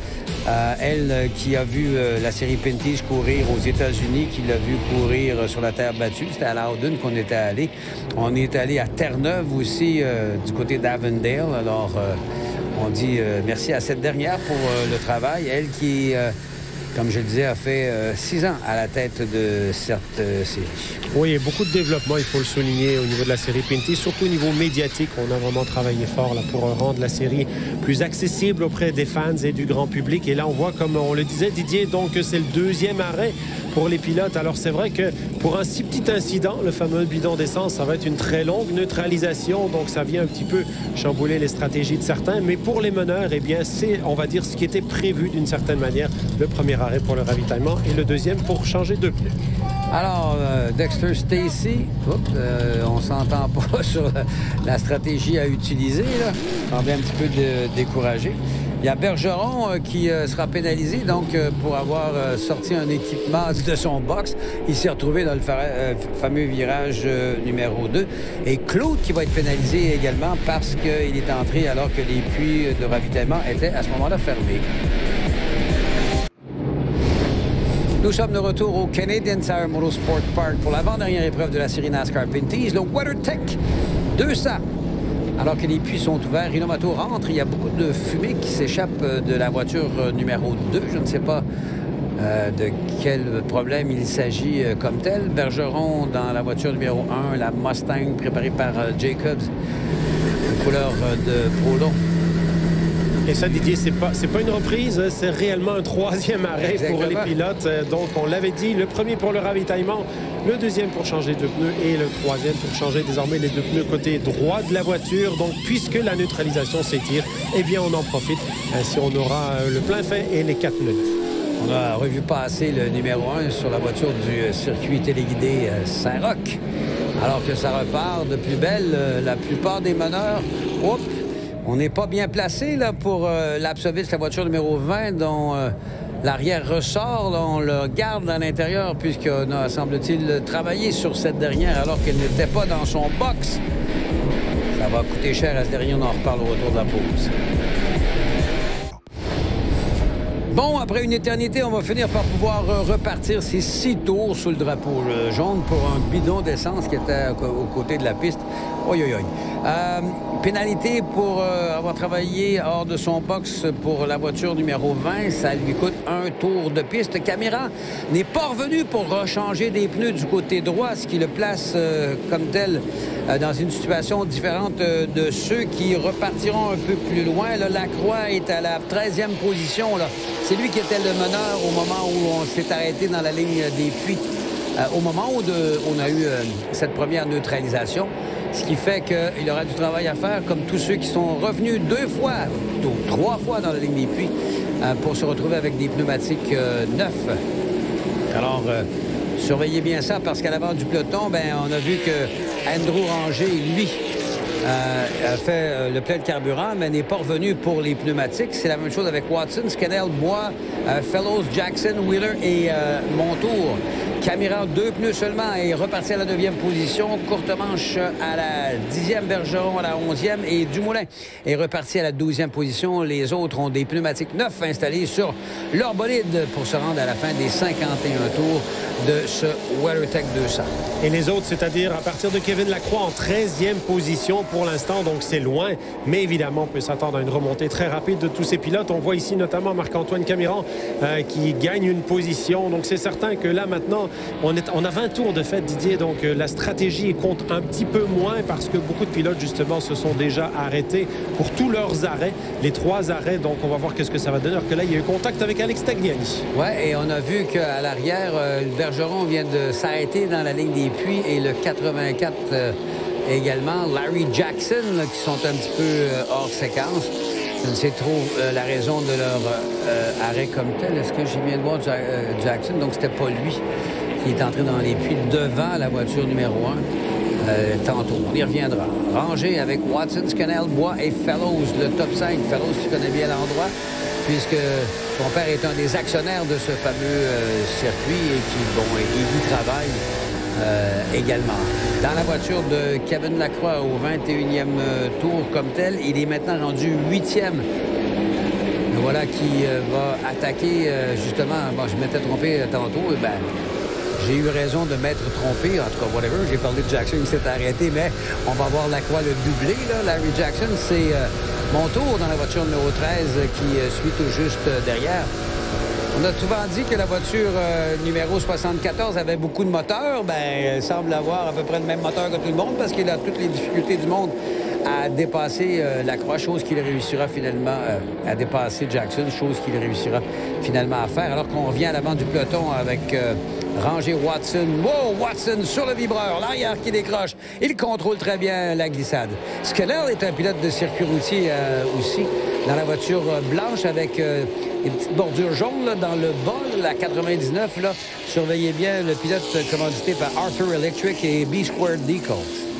Elle qui a vu la série Pinty's courir aux États-Unis, qui l'a vu courir sur la terre battue. C'était à Loudon qu'on était allé. On est allé à Terre-Neuve aussi, du côté d'Avondale. Alors, on dit merci à cette dernière pour le travail. Elle qui, comme je le disais, a fait 6 ans à la tête de cette série. Oui, il y a beaucoup de développement, il faut le souligner, au niveau de la série Pinty, surtout au niveau médiatique. On a vraiment travaillé fort là, pour rendre la série plus accessible auprès des fans et du grand public. Et là, on voit, comme on le disait, Didier, donc c'est le 2e arrêt pour les pilotes. Alors, c'est vrai que pour un si petit incident, le fameux bidon d'essence, ça va être une très longue neutralisation. Donc, ça vient un petit peu chambouler les stratégies de certains. Mais pour les meneurs, eh bien, c'est, on va dire, ce qui était prévu d'une certaine manière. Le premier arrêt pour le ravitaillement et le 2e pour changer de pneus. Alors, Dexter Stacey, on s'entend pas sur la stratégie à utiliser, là. On semble un petit peu découragé. Il y a Bergeron qui sera pénalisé, donc, pour avoir sorti un équipement de son box. Il s'est retrouvé dans le fameux virage numéro 2. Et Claude qui va être pénalisé également parce qu'il est entré alors que les puits de ravitaillement étaient à ce moment-là fermés. Nous sommes de retour au Canadian Tire Motorsport Park pour l'avant-dernière épreuve de la série NASCAR Pinty's, le WeatherTech 200. Alors que les puits sont ouverts, Rino Mato rentre. Il y a beaucoup de fumée qui s'échappe de la voiture numéro 2. Je ne sais pas de quel problème il s'agit comme tel. Bergeron dans la voiture numéro 1, la Mustang préparée par Jacobs, couleur de Prolon. Et ça, Didier, c'est pas une reprise, c'est réellement un 3e arrêt. Exactement. Pour les pilotes. Donc, on l'avait dit, le premier pour le ravitaillement, le 2e pour changer de pneus et le 3e pour changer désormais les 2 pneus côté droit de la voiture. Donc, puisque la neutralisation s'étire, eh bien, on en profite. Ainsi, on aura le plein fait et les 4 pneus. On a revu passer le numéro 1 sur la voiture du circuit téléguidé Saint-Roch. Alors que ça repart de plus belle, la plupart des meneurs, on n'est pas bien placé là, pour l'Absovitz, la voiture numéro 20, dont l'arrière ressort. Là, on le garde à l'intérieur puisqu'on a, semble-t-il, travaillé sur cette dernière alors qu'elle n'était pas dans son box. Ça va coûter cher à ce dernier. On en reparle au retour de la pause. Bon, après une éternité, on va finir par pouvoir repartir ces 6 tours sous le drapeau jaune pour un bidon d'essence qui était aux côtés de la piste. Oi, oi, oi. Pénalité pour avoir travaillé hors de son box pour la voiture numéro 20. Ça lui coûte un tour de piste. Camira n'est pas revenu pour rechanger des pneus du côté droit, ce qui le place comme tel dans une situation différente de ceux qui repartiront un peu plus loin. Là, Lacroix est à la 13e position. Là. C'est lui qui était le meneur au moment où on s'est arrêté dans la ligne des puits. Au moment où on a eu cette première neutralisation. Ce qui fait qu'il aura du travail à faire, comme tous ceux qui sont revenus 2 fois, plutôt 3 fois dans la ligne des puits, pour se retrouver avec des pneumatiques neufs. Alors, surveillez bien ça, parce qu'à l'avant du peloton, on a vu que Andrew Ranger, lui, a fait le plein de carburant, mais n'est pas revenu pour les pneumatiques. C'est la même chose avec Watson, Scannell, Bois, Fellows, Jackson, Wheeler et Montour. Camira, 2 pneus seulement est reparti à la 9e position. Courte manche à la 10e, Bergeron à la 11e et Dumoulin est reparti à la 12e position. Les autres ont des pneumatiques neufs installés sur leur bolide pour se rendre à la fin des 51 tours de ce WeatherTech 200. Et les autres, c'est-à-dire à partir de Kevin Lacroix en 13e position pour l'instant, donc c'est loin. Mais évidemment, on peut s'attendre à une remontée très rapide de tous ces pilotes. On voit ici notamment Marc-Antoine Camiran qui gagne une position. Donc c'est certain que là maintenant, on a 20 tours de fait, Didier. Donc la stratégie compte un petit peu moins parce que beaucoup de pilotes justement se sont déjà arrêtés pour tous leurs arrêts. Les 3 arrêts, donc on va voir qu'est-ce que ça va donner. Alors que là, il y a eu contact avec Alex Tagliani. Oui, et on a vu qu'à l'arrière, Bergeron vient de s'arrêter dans la ligne des puits et le 84 également. Larry Jackson, là, qui sont un petit peu hors séquence. Je ne sais trop la raison de leur arrêt comme tel. Est-ce que j'ai bien de voir Jackson? Donc, c'était pas lui qui est entré dans les puits devant la voiture numéro 1 tantôt. On y reviendra. Rangé avec Watson, Scannell, Bois et Fellows, le top 5. Fellows, tu connais bien l'endroit, puisque ton père est un des actionnaires de ce fameux circuit et qui y travaille également. Dans la voiture de Kevin Lacroix au 21e tour comme tel, il est maintenant rendu 8e. voilà qui va attaquer, justement. Bon, je m'étais trompé tantôt. Ben, j'ai eu raison de m'être trompé. En tout cas, whatever. J'ai parlé de Jackson, il s'est arrêté, mais on va voir Lacroix le doublé. Là. Larry Jackson, c'est mon tour dans la voiture numéro 13 qui suit tout juste derrière. On a souvent dit que la voiture numéro 74 avait beaucoup de moteurs. Ben, elle semble avoir à peu près le même moteur que tout le monde parce qu'il a toutes les difficultés du monde à dépasser Lacroix, chose qu'il réussira finalement à dépasser Jackson, chose qu'il réussira finalement à faire. Alors qu'on revient à l'avant du peloton avec Ranger Watson. Wow, Watson sur le vibreur, l'arrière qui décroche. Il contrôle très bien la glissade. Scannell est un pilote de circuit routier aussi, dans la voiture blanche avec une petite bordure jaune là, dans le bas, la 99. Là. Surveillez bien le pilote commandité par Arthur Electric et B-Squared Decals.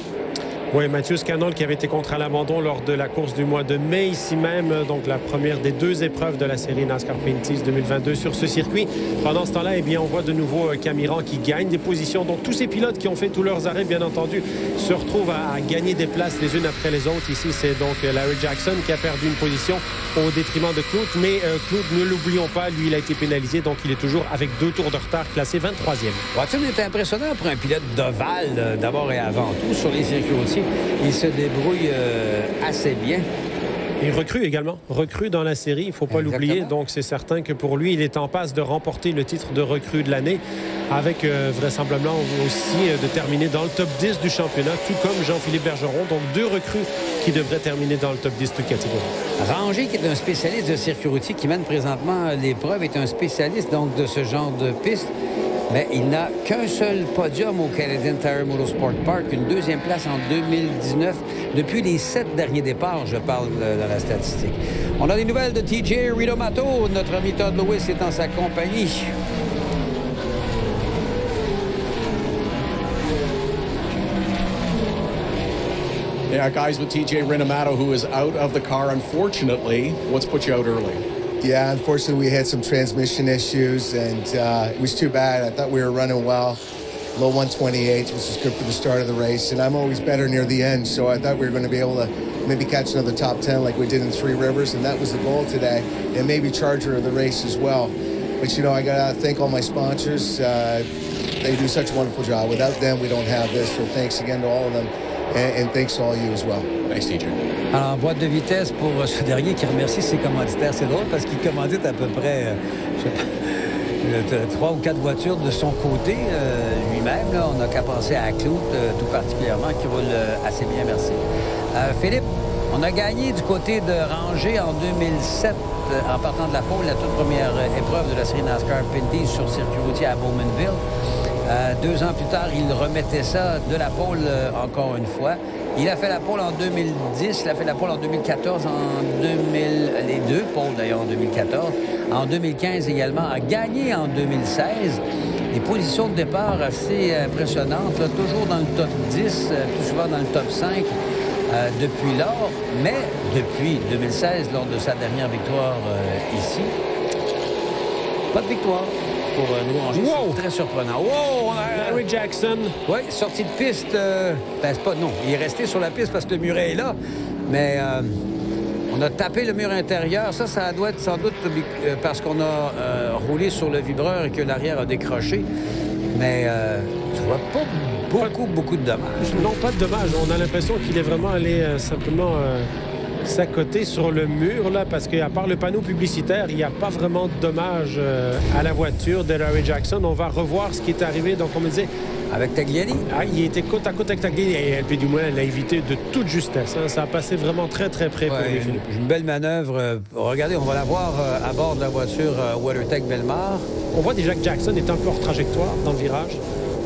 Oui, Mathieu Scannell qui avait été contraint à l'abandon lors de la course du mois de mai, ici même, donc la première des 2 épreuves de la série NASCAR Pinty's 2022 sur ce circuit. Pendant ce temps-là, eh bien, on voit de nouveau Camiran qui gagne des positions. Donc tous ces pilotes qui ont fait tous leurs arrêts, bien entendu, se retrouvent à gagner des places les unes après les autres. Ici, c'est donc Larry Jackson qui a perdu une position au détriment de Klout. Mais Klout, ne l'oublions pas, lui, il a été pénalisé, donc il est toujours avec 2 tours de retard, classé 23e. Watson est impressionnant pour un pilote d'ovale, d'abord et avant tout, sur les circuits routiers. Il se débrouille assez bien. Il recrue également. Recrue dans la série, il ne faut pas l'oublier. Donc, c'est certain que pour lui, il est en passe de remporter le titre de recrue de l'année avec vraisemblablement aussi de terminer dans le top 10 du championnat, tout comme Jean-Philippe Bergeron. Donc, 2 recrues qui devraient terminer dans le top 10 de catégorie. Ranger, qui est un spécialiste de circuit routier qui mène présentement l'épreuve, est un spécialiste donc de ce genre de piste. Mais il n'a qu'un seul podium au Canadian Tire Motorsport Park, une 2e place en 2019. Depuis les 7 derniers départs, je parle dans la statistique. On a des nouvelles de TJ Rinomato. Notre ami Todd Lewis est en sa compagnie. Yeah, guys, with TJ Rinomato, who is out of the car, unfortunately. What's put you out early? Yeah, unfortunately, we had some transmission issues, and it was too bad. I thought we were running well. Low 128, which is good for the start of the race, and I'm always better near the end, so I thought we were going to be able to maybe catch another top 10 like we did in Three Rivers, and that was the goal today, and maybe Charger of the race as well. But, you know, I got to thank all my sponsors. They do such a wonderful job. Without them, we don't have this, so thanks again to all of them, and thanks to all you as well. Thanks, TJ. Alors, boîte de vitesse pour ce dernier qui remercie ses commanditaires. C'est drôle parce qu'il commandite à peu près, je sais pas, 3 ou 4 voitures de son côté lui-même. Là, on n'a qu'à penser à Klout, tout particulièrement, qui roule assez bien, merci. Philippe, on a gagné du côté de Ranger en 2007 en partant de la pole, la toute première épreuve de la série NASCAR Pinty's sur circuit routier à Bowmanville. 2 ans plus tard, il remettait ça de la pole encore une fois. Il a fait la pole en 2010, il a fait la pole en 2014, les 2 poles d'ailleurs en 2014. En 2015 également, a gagné en 2016. Des positions de départ assez impressionnantes, là, toujours dans le top 10, plus souvent dans le top 5 depuis lors. Mais depuis 2016, lors de sa dernière victoire ici, pas de victoire pour nous Ranger. Wow! C'est très surprenant. Wow! Larry Jackson. Oui, sortie de piste. Ben, c'est pas. Non, il est resté sur la piste parce que le muret est là. Mais on a tapé le mur intérieur. Ça doit être sans doute parce qu'on a roulé sur le vibreur et que l'arrière a décroché. Mais je vois pas beaucoup de dommages. Non, pas de dommages. On a l'impression qu'il est vraiment allé simplement s'accoter sur le mur, là, parce qu'à part le panneau publicitaire, il n'y a pas vraiment de dommages à la voiture de Larry Jackson. On va revoir ce qui est arrivé. Donc, on me disait... Avec Tagliani? Ah, il était côte à côte avec Tagliani et LP du moins l'a évité de toute justesse. Hein. Ça a passé vraiment très près pour les Philippe. Une belle manœuvre. Regardez, on va la voir à bord de la voiture WeatherTech Belmar. On voit déjà que Jackson est un peu hors trajectoire dans le virage.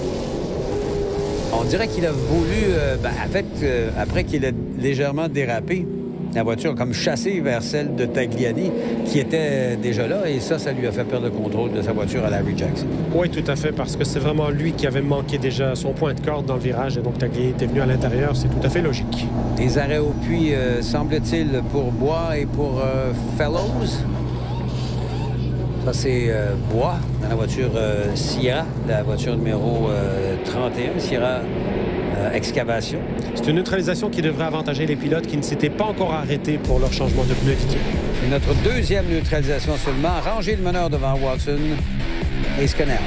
On dirait qu'il a voulu, après qu'il ait légèrement dérapé, la voiture a comme chassé vers celle de Tagliani, qui était déjà là, et ça lui a fait perdre le contrôle de sa voiture à Larry Jackson. Oui, tout à fait, parce que c'est vraiment lui qui avait manqué déjà son point de corde dans le virage, et donc Tagliani était venu à l'intérieur, c'est tout à fait logique. Des arrêts au puits, semble-t-il, pour Bois et pour Fellows. Ça, c'est Bois, dans la voiture Sierra, la voiture numéro 31, Sierra Excavation. C'est une neutralisation qui devrait avantager les pilotes qui ne s'étaient pas encore arrêtés pour leur changement de pneu. C'est notre deuxième neutralisation seulement. Ranger le meneur devant Watson et Scannell.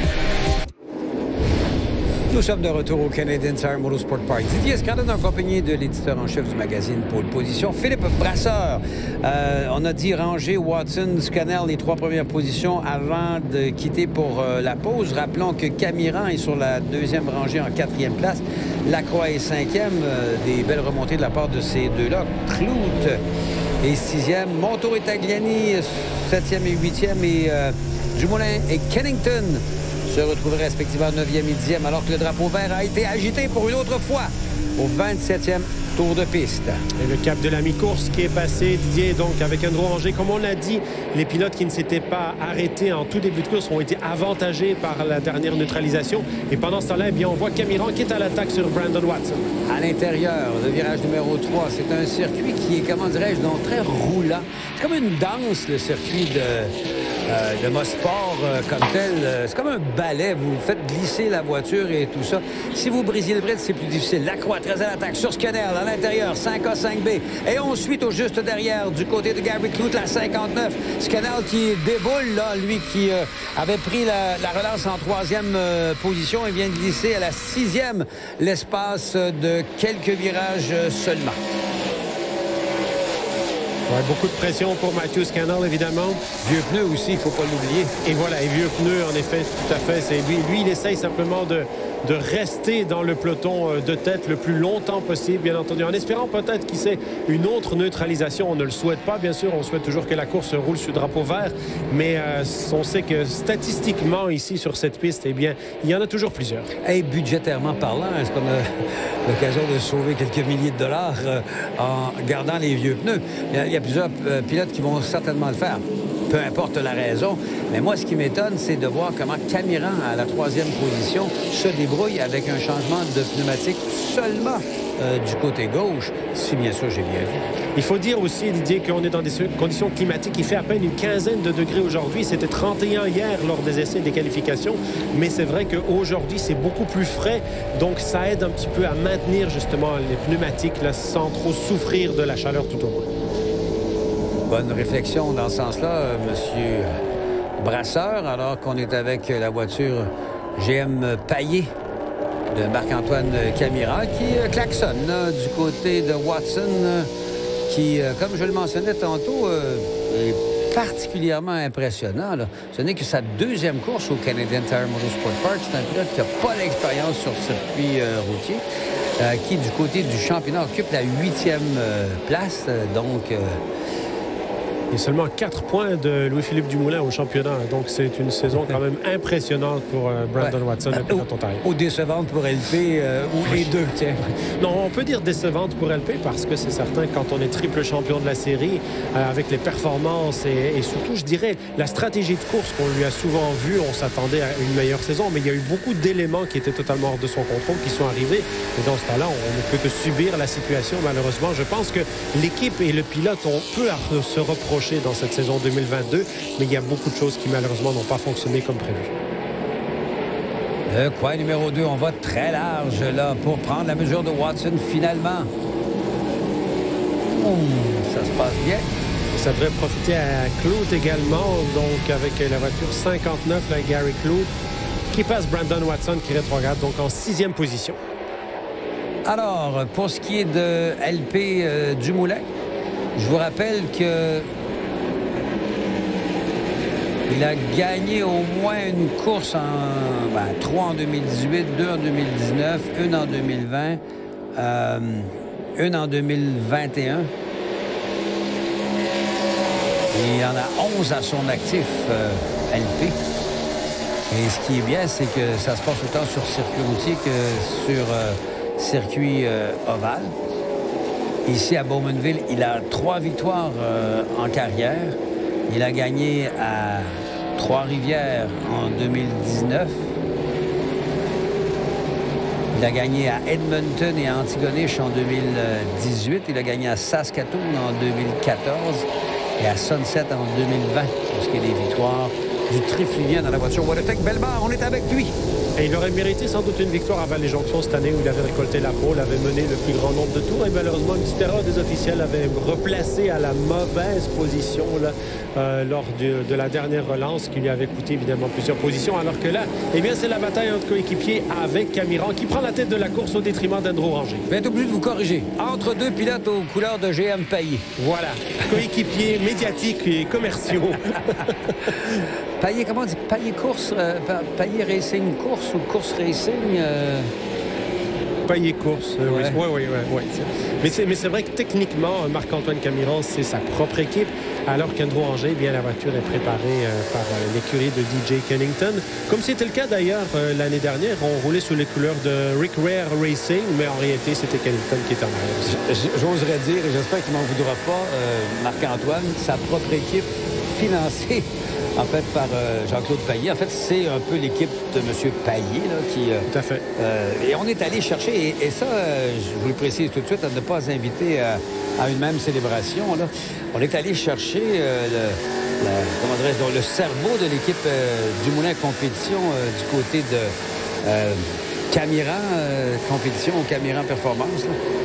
Nous sommes de retour au Canadian Tire Motorsport Park. Didier Escandon en compagnie de l'éditeur en chef du magazine Pole Position, Philippe Brasseur. On a dit ranger Watson, Scannell, les 3 premières positions avant de quitter pour la pause. Rappelons que Camiran est sur la 2e rangée en 4e place. Lacroix est 5e. Des belles remontées de la part de ces deux-là. Clout est 6e. Montour et Tagliani, 7e et 8e. Et Dumoulin et Kennington se retrouveraient respectivement 9e et 10e, alors que le drapeau vert a été agité pour une autre fois au 27e tour de piste. Et le cap de la mi-course qui est passé, Didier, donc avec Andrew Ranger. Comme on l'a dit, les pilotes qui ne s'étaient pas arrêtés en tout début de course ont été avantagés par la dernière neutralisation. Et pendant ce temps-là, eh bien, on voit Camiran qui est à l'attaque sur Brandon Watson. À l'intérieur, le virage numéro 3, c'est un circuit qui est, comment dirais-je, donc très roulant. C'est comme une danse, le circuit de Mosport comme tel. C'est comme un ballet. Vous faites glisser la voiture et tout ça. Si vous brisez le bride, c'est plus difficile. Lacroix, très à l'attaque sur Scannell, à l'intérieur, 5A, 5B. Et on suit au juste derrière, du côté de Gary Clout, la 59. Scannell qui déboule, là, lui qui avait pris la relance en 3e position et vient de glisser à la 6e, l'espace de quelques virages seulement. Ouais, beaucoup de pression pour Matthew Scannell, évidemment. Vieux pneus aussi, il ne faut pas l'oublier. Et voilà, et vieux pneus, en effet, tout à fait. C'est lui, il essaye simplement de rester dans le peloton de tête le plus longtemps possible, bien entendu, en espérant peut-être qu'il y ait une autre neutralisation. On ne le souhaite pas, bien sûr. On souhaite toujours que la course roule sur drapeau vert. Mais on sait que statistiquement, ici, sur cette piste, eh bien, il y en a toujours plusieurs. Et budgétairement parlant, est-ce qu'on a l'occasion de sauver quelques milliers de dollars en gardant les vieux pneus? Il y a plusieurs pilotes qui vont certainement le faire. Peu importe la raison. Mais moi, ce qui m'étonne, c'est de voir comment Camiran, à la 3e position, se débrouille avec un changement de pneumatique seulement du côté gauche, si bien sûr j'ai bien vu. Il faut dire aussi, Didier, qu'on est dans des conditions climatiques. Il fait à peine une quinzaine de degrés aujourd'hui. C'était 31 hier lors des essais des qualifications. Mais c'est vrai qu'aujourd'hui, c'est beaucoup plus frais. Donc, ça aide un petit peu à maintenir justement les pneumatiques là, sans trop souffrir de la chaleur tout au moins. Bonne réflexion dans ce sens-là, Monsieur Brasseur, alors qu'on est avec la voiture GM Paillé de Marc-Antoine Camiran qui klaxonne là, du côté de Watson qui, comme je le mentionnais tantôt, est particulièrement impressionnant. Là. Ce n'est que sa 2e course au Canadian Tire Motorsport Park. C'est un pilote qui n'a pas l'expérience sur circuit routier, qui, du côté du championnat, occupe la 8e place. Donc... Il y a seulement 4 points de Louis-Philippe Dumoulin au championnat. Donc, c'est une saison quand même impressionnante pour Brandon Watson. Ou décevante pour LP, ou les deux, tiens. Non, on peut dire décevante pour LP parce que c'est certain, quand on est triple champion de la série, avec les performances et surtout, je dirais, la stratégie de course qu'on lui a souvent vue, on s'attendait à une meilleure saison, mais il y a eu beaucoup d'éléments qui étaient totalement hors de son contrôle, qui sont arrivés. Et dans ce temps-là, on ne peut que subir la situation, malheureusement. Je pense que l'équipe et le pilote ont peu à se reprocher dans cette saison 2022, mais il y a beaucoup de choses qui malheureusement n'ont pas fonctionné comme prévu. Le coin numéro 2, on va très large là pour prendre la mesure de Watson finalement. Ça se passe bien. Ça devrait profiter à Clout également, donc avec la voiture 59, là, Gary Clout, qui passe Brandon Watson qui rétrograde donc en 6e position. Alors, pour ce qui est de LP Dumoulin, je vous rappelle que il a gagné au moins une course en 3 en 2018, 2 en 2019, 1 en 2020, 1 en 2021. Il y en a 11 à son actif, LP. Et ce qui est bien, c'est que ça se passe autant sur circuit routier que sur circuit ovale. Ici, à Bowmanville, il a 3 victoires en carrière. Il a gagné à Trois-Rivières en 2019. Il a gagné à Edmonton et à Antigonish en 2018. Il a gagné à Saskatoon en 2014 et à Sunset en 2020. Pour ce qui est des victoires du Trifluvien dans la voiture WeatherTech Bellemare, on est avec lui. Et il aurait mérité sans doute une victoire à Vallée-Jonction cette année où il avait récolté la pole, avait mené le plus grand nombre de tours et malheureusement une petite erreur des officiels avait replacé à la mauvaise position là, lors de la dernière relance qui lui avait coûté évidemment plusieurs positions. Alors que là, eh bien c'est la bataille entre coéquipiers avec Camiran qui prend la tête de la course au détriment d'Andrew Ranger. Je vais être obligé de vous corriger. Entre deux pilotes aux couleurs de GM Payet. Voilà, coéquipiers médiatiques et commerciaux. Payet, comment on dit? Payet course, Payet Racing course ou course racing? Payet course, ouais. Oui. Mais c'est vrai que techniquement, Marc-Antoine Camiran, c'est sa propre équipe, alors qu'Andrew Ranger, bien la voiture est préparée par l'écurie de DJ Kennington. Comme c'était le cas d'ailleurs l'année dernière, on roulait sous les couleurs de Rick Rare Racing, mais en réalité, c'était Kennington qui était en arrière. J'oserais dire, et j'espère qu'il ne m'en voudra pas, Marc-Antoine, sa propre équipe financée en fait par Jean-Claude Payet. En fait, c'est un peu l'équipe de M. Payet là, qui... Tout à fait. Et on est allé chercher, et ça, je vous le précise tout de suite, à ne pas inviter à une même célébration. Là. On est allé chercher le cerveau de l'équipe du Moulin Compétition du côté de Camiran Compétition ou Camiran Performance.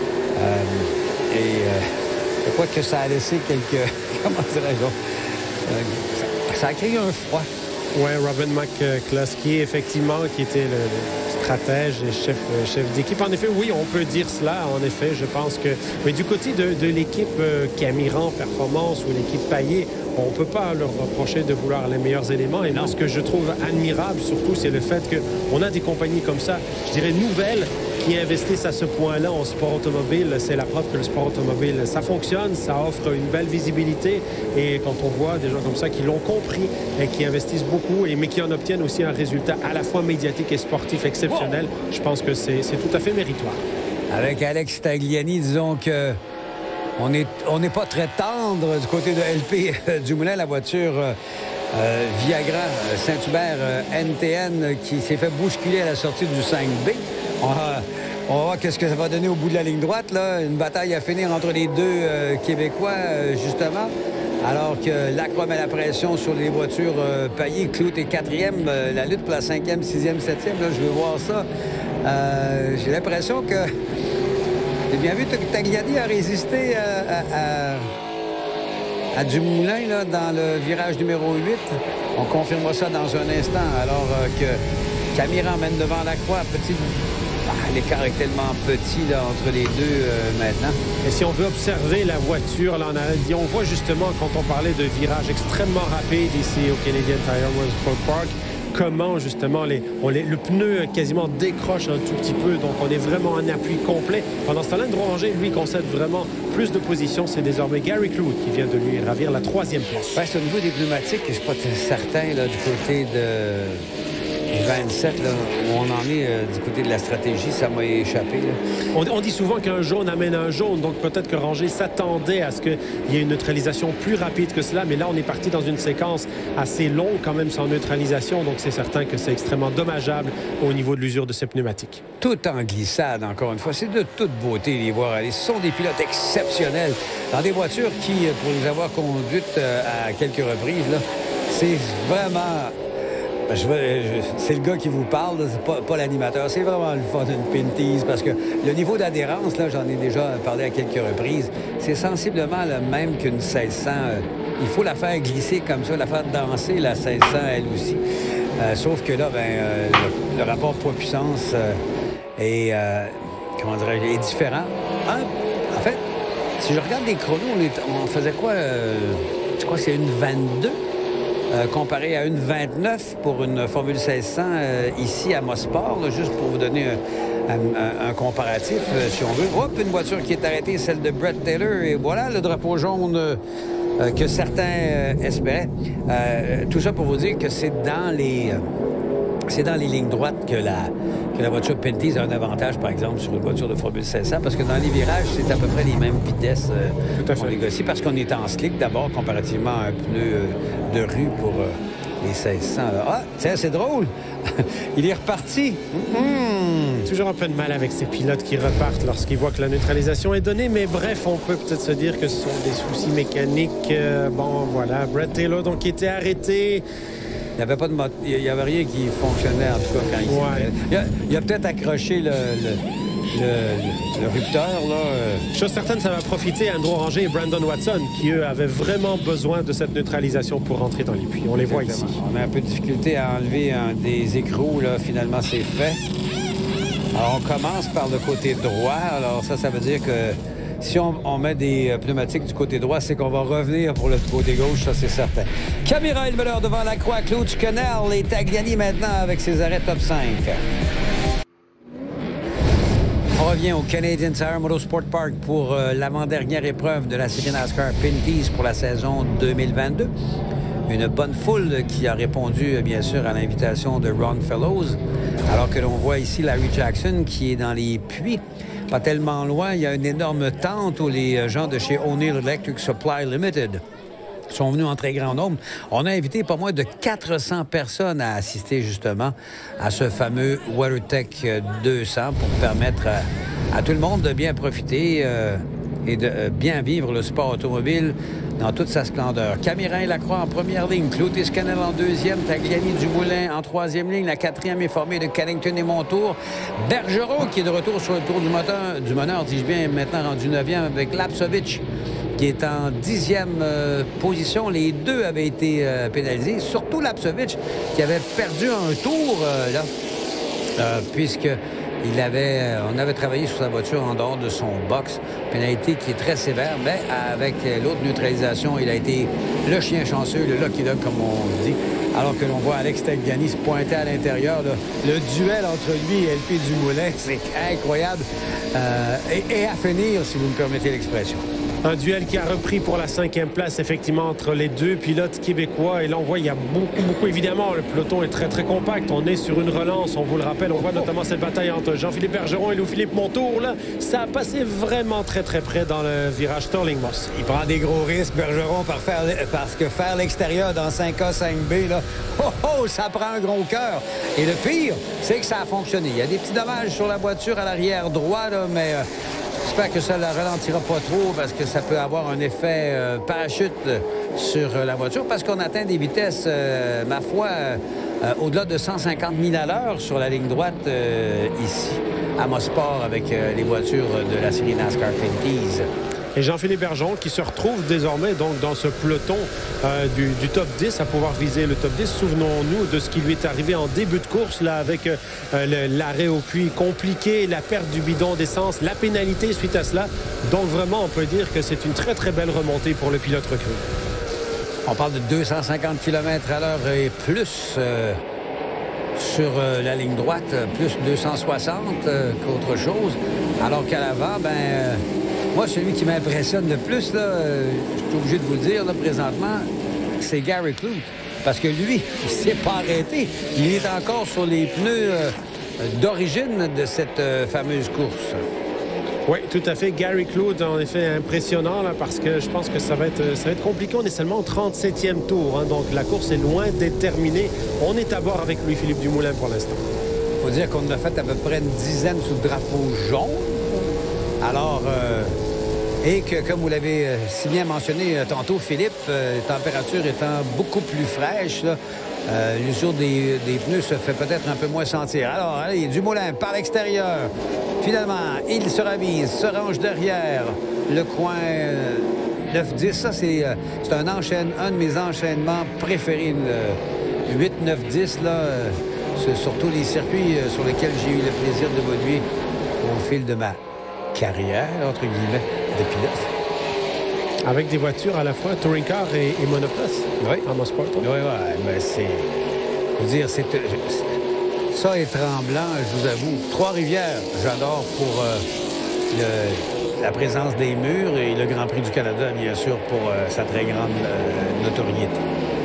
Je crois que ça a laissé quelques... Comment dirais-je? Ça a créé un froid. Oui, Robin McCluskey, effectivement, qui était le stratège et chef d'équipe. En effet, oui, on peut dire cela. En effet, je pense que... Mais du côté de l'équipe Camiran Performance ou l'équipe Payet, on ne peut pas leur reprocher de vouloir les meilleurs éléments. Et moi, ce que je trouve admirable, surtout, c'est le fait qu'on a des compagnies comme ça, je dirais nouvelles, qui investissent à ce point-là en sport automobile. C'est la preuve que le sport automobile, ça fonctionne, ça offre une belle visibilité. Et quand on voit des gens comme ça qui l'ont compris et qui investissent beaucoup, mais qui en obtiennent aussi un résultat à la fois médiatique et sportif exceptionnel, je pense que c'est tout à fait méritoire. Avec Alex Tagliani, disons que on n'est pas très tendre du côté de LP Dumoulin, la voiture Viagra Saint-Hubert NTN qui s'est fait bousculer à la sortie du 5B. On va voir qu'est-ce que ça va donner au bout de la ligne droite. Là. Une bataille à finir entre les deux Québécois, justement. Alors que Lacroix met la pression sur les voitures Payet, Clout est 4e. La lutte pour la 5e, 6e, 7e, là, je veux voir ça. J'ai l'impression que... J'ai bien vu que Tagliani a résisté à Dumoulin là, dans le virage numéro 8. On confirmera ça dans un instant. Alors que Camiran mène devant Lacroix. L'écart est tellement petit là, entre les deux maintenant. Et si on veut observer la voiture, là, on voit justement quand on parlait de virages extrêmement rapides ici au Canadian Tire Motorsport Park, comment justement le pneu quasiment décroche un tout petit peu, donc on est vraiment en appui complet. Pendant ce temps-là, Andrew Ranger, lui, concède vraiment plus de positions. C'est désormais Gary Clout qui vient de lui ravir la 3e place. Ouais, c'est au niveau des pneumatiques, je ne suis pas certain là, du côté de 27, là, où on en est du côté de la stratégie, ça m'a échappé. On dit souvent qu'un jaune amène un jaune, donc peut-être que Ranger s'attendait à ce qu'il y ait une neutralisation plus rapide que cela, mais là, on est parti dans une séquence assez longue quand même sans neutralisation, donc c'est certain que c'est extrêmement dommageable au niveau de l'usure de ces pneumatiques. Tout en glissade, encore une fois. C'est de toute beauté les voir aller. Ce sont des pilotes exceptionnels dans des voitures qui, pour les avoir conduites à quelques reprises, là, c'est vraiment... c'est le gars qui vous parle, c'est pas l'animateur. C'est vraiment le fun d'une Pinty's parce que le niveau d'adhérence, là, j'en ai déjà parlé à quelques reprises, c'est sensiblement le même qu'une 1600. Il faut la faire glisser comme ça, la faire danser, la 1600, elle aussi. Sauf que là, le rapport poids-puissance est différent. En fait, si je regarde les chronos, on faisait quoi? Je crois que c'est une 22. Comparé à une 29 pour une Formule 1600 ici à Mosport, là, juste pour vous donner un comparatif, si on veut. Hop, une voiture qui est arrêtée, celle de Brett Taylor, et voilà le drapeau jaune que certains espéraient. Tout ça pour vous dire que c'est dans les lignes droites que la voiture Pinty's a un avantage, par exemple, sur une voiture de Formule 1600, parce que dans les virages, c'est à peu près les mêmes vitesses qu'on négocie, parce qu'on est en slick d'abord, comparativement à un pneu de rue pour les 1600. Ah, tiens, c'est drôle! Il est reparti! Toujours un peu de mal avec ces pilotes qui repartent lorsqu'ils voient que la neutralisation est donnée, mais bref, on peut peut-être se dire que ce sont des soucis mécaniques. Bon, voilà, Brett Taylor, donc, qui était arrêté. Il n'y avait pas de il y avait rien qui fonctionnait, en tout cas, quand il a peut-être accroché le rupteur, là. Chose certaine, ça va profiter à Andrew Oranger et Brandon Watson, qui, eux, avaient vraiment besoin de cette neutralisation pour rentrer dans les puits. On les voit ici. On a un peu de difficulté à enlever des écrous, là. Finalement, c'est fait. Alors, on commence par le côté droit. Alors, ça veut dire que si on met des pneumatiques du côté droit, c'est qu'on va revenir pour le côté gauche, ça, c'est certain. Camira Elveller devant la croix. Claude Scannell et Tagliani maintenant avec ses arrêts top 5. On revient au Canadian Tire Motorsport Park pour l'avant-dernière épreuve de la série NASCAR Pinty's pour la saison 2022. Une bonne foule qui a répondu, bien sûr, à l'invitation de Ron Fellows. Alors que l'on voit ici Larry Jackson qui est dans les puits. Pas tellement loin, il y a une énorme tente où les gens de chez O'Neill Electric Supply Limited sont venus en très grand nombre. On a invité pas moins de 400 personnes à assister justement à ce fameux WeatherTech 200 pour permettre à tout le monde de bien profiter et de bien vivre le sport automobile dans toute sa splendeur. Camirin Lacroix en première ligne, Claude Scannell en deuxième, Tagliani Dumoulin en troisième ligne, la quatrième est formée de Cannington et Montour. Bergeron qui est de retour sur le tour du meneur, dis-je bien, maintenant rendu 9e avec Lapsovich qui est en 10e position. Les deux avaient été pénalisés, surtout Lapsovich qui avait perdu un tour puisque on avait travaillé sur sa voiture en dehors de son box. Pénalité qui est très sévère, mais avec l'autre neutralisation, il a été le chien chanceux, le lucky dog, comme on dit. Alors que l'on voit Alex Tagliani se pointer à l'intérieur. Le duel entre lui et LP Dumoulin, c'est incroyable. Et à finir, si vous me permettez l'expression. Un duel qui a repris pour la 5e place, effectivement, entre les deux pilotes québécois. Et là, on voit, il y a beaucoup, évidemment. Le peloton est très, très compact. On est sur une relance, on vous le rappelle. On voit notamment cette bataille entre Jean-Philippe Bergeron et Louis-Philippe Montour. Là, ça a passé vraiment très, très près dans le virage Sterling-Moss. Il prend des gros risques, Bergeron, parce que faire l'extérieur dans 5A, 5B, là, ça prend un gros cœur. Et le pire, c'est que ça a fonctionné. Il y a des petits dommages sur la voiture à l'arrière droit, là, mais... J'espère que ça ne la ralentira pas trop parce que ça peut avoir un effet parachute sur la voiture parce qu'on atteint des vitesses, ma foi, au-delà de 150 000 à l'heure sur la ligne droite ici à Mosport avec les voitures de la série NASCAR Pinty's. Et Jean-Philippe Bergeron qui se retrouve désormais donc dans ce peloton du top 10 à pouvoir viser le top 10. Souvenons-nous de ce qui lui est arrivé en début de course là avec l'arrêt au puits compliqué, la perte du bidon d'essence, la pénalité suite à cela. Donc vraiment, on peut dire que c'est une très très belle remontée pour le pilote recru. On parle de 250 km à l'heure et plus sur la ligne droite, plus 260 qu'autre chose. Alors qu'à l'avant, moi, celui qui m'impressionne le plus, là, je suis obligé de vous le dire là, présentement, c'est Gary Clute. Parce que lui, il ne s'est pas arrêté. Il est encore sur les pneus d'origine de cette fameuse course. Oui, tout à fait. Gary Clute, en effet, impressionnant là, parce que je pense que ça va être compliqué. On est seulement au 37e tour, donc la course est loin d'être terminée. On est à bord avec Louis-Philippe Dumoulin pour l'instant. Il faut dire qu'on a fait à peu près une dizaine sous le drapeau jaune. Alors, et que, comme vous l'avez si bien mentionné tantôt, Philippe, température étant beaucoup plus fraîche, l'usure des pneus se fait peut-être un peu moins sentir. Alors, allez, Dumoulin par l'extérieur. Finalement, il se ravise, se range derrière le coin 9-10. Ça, c'est un de mes enchaînements préférés, le 8-9-10, là. C'est surtout les circuits sur lesquels j'ai eu le plaisir d'évoluer au fil de ma carrière, entre guillemets, de pilote. Avec des voitures à la fois touring car et monoplace. Oui. En Mosport. Oui, mais c'est... Je veux dire, ça est Tremblant, je vous avoue. Trois-Rivières, j'adore pour la présence des murs et le Grand Prix du Canada, bien sûr, pour sa très grande notoriété.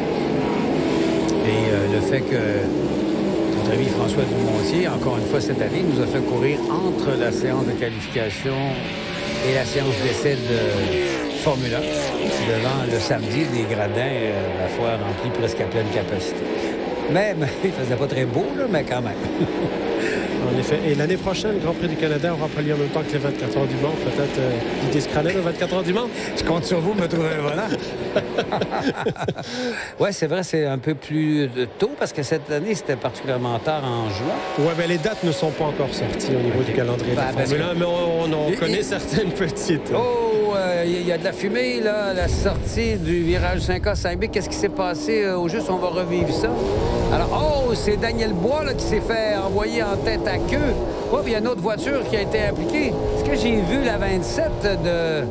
Et le fait que notre ami François Dumontier, encore une fois cette année, nous a fait courir entre la séance de qualification et la séance d'essai de Formule 1 devant le samedi des gradins, la foi, remplis presque à pleine capacité. Mais il faisait pas très beau, là, mais quand même. En effet. Et l'année prochaine, le Grand Prix du Canada aura pas lieu en même temps que les 24 heures du Mans. Peut-être Didier Scrannel aux 24 heures du Mans. Je compte sur vous, me trouver un volant. Oui, c'est vrai, c'est un peu plus tôt parce que cette année, c'était particulièrement tard en juin. Oui, mais les dates ne sont pas encore sorties au niveau du calendrier de la Formule 1, mais on connaît certaines petites. Oh, il y a de la fumée, là, la sortie du virage 5A, 5B. Qu'est-ce qui s'est passé au juste? On va revivre ça. Alors, oh, c'est Daniel Bois là, qui s'est fait envoyer en tête à queue. Oh, puis il y a une autre voiture qui a été impliquée. Est-ce que j'ai vu la 27 de...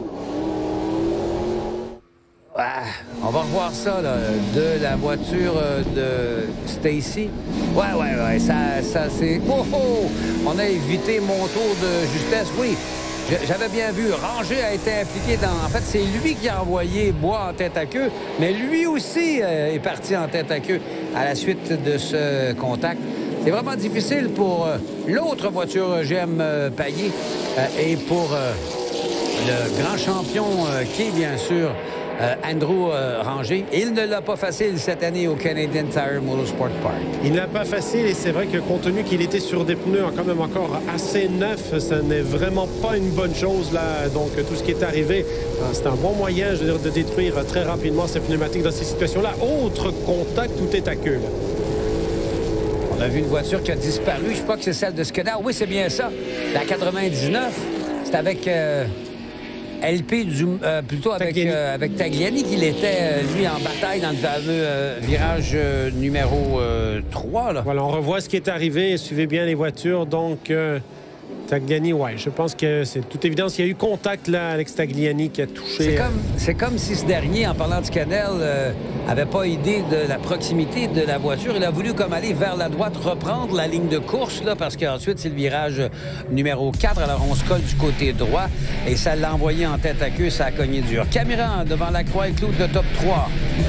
Ah, on va revoir ça, là, de la voiture de Stacy. Ouais, ça c'est... Oh, oh! On a évité mon tour de justesse. Oui, j'avais bien vu. Ranger a été impliqué dans... En fait, c'est lui qui a envoyé Bois en tête à queue, mais lui aussi est parti en tête à queue à la suite de ce contact. C'est vraiment difficile pour l'autre voiture GM Payet et pour le grand champion qui est bien sûr Andrew Ranger. Il ne l'a pas facile cette année au Canadian Tire Motorsport Park. Il ne l'a pas facile et c'est vrai que compte tenu qu'il était sur des pneus quand même encore assez neufs, ça n'est vraiment pas une bonne chose là. Donc tout ce qui est arrivé, c'est un bon moyen, je veux dire, de détruire très rapidement ces pneumatiques dans ces situations-là. Autre contact, tout est à queue là. On a vu une voiture qui a disparu. Je crois que c'est celle de Skoda. Oui, c'est bien ça. La 99, c'est avec LP, plutôt avec Tagliani qu'il était, lui, en bataille dans le fameux virage numéro 3. Là. Voilà, on revoit ce qui est arrivé. Suivez bien les voitures. Donc, Tagliani, ouais, je pense que c'est toute évidence. Il y a eu contact, là, Alex Tagliani qui a touché... C'est comme si ce dernier, en parlant du Canel, avait pas idée de la proximité de la voiture. Il a voulu comme aller vers la droite, reprendre la ligne de course, là, parce qu'ensuite, c'est le virage numéro 4. Alors, on se colle du côté droit et ça l'a envoyé en tête à queue. Ça a cogné dur. Camiran devant la croix et clou de top 3.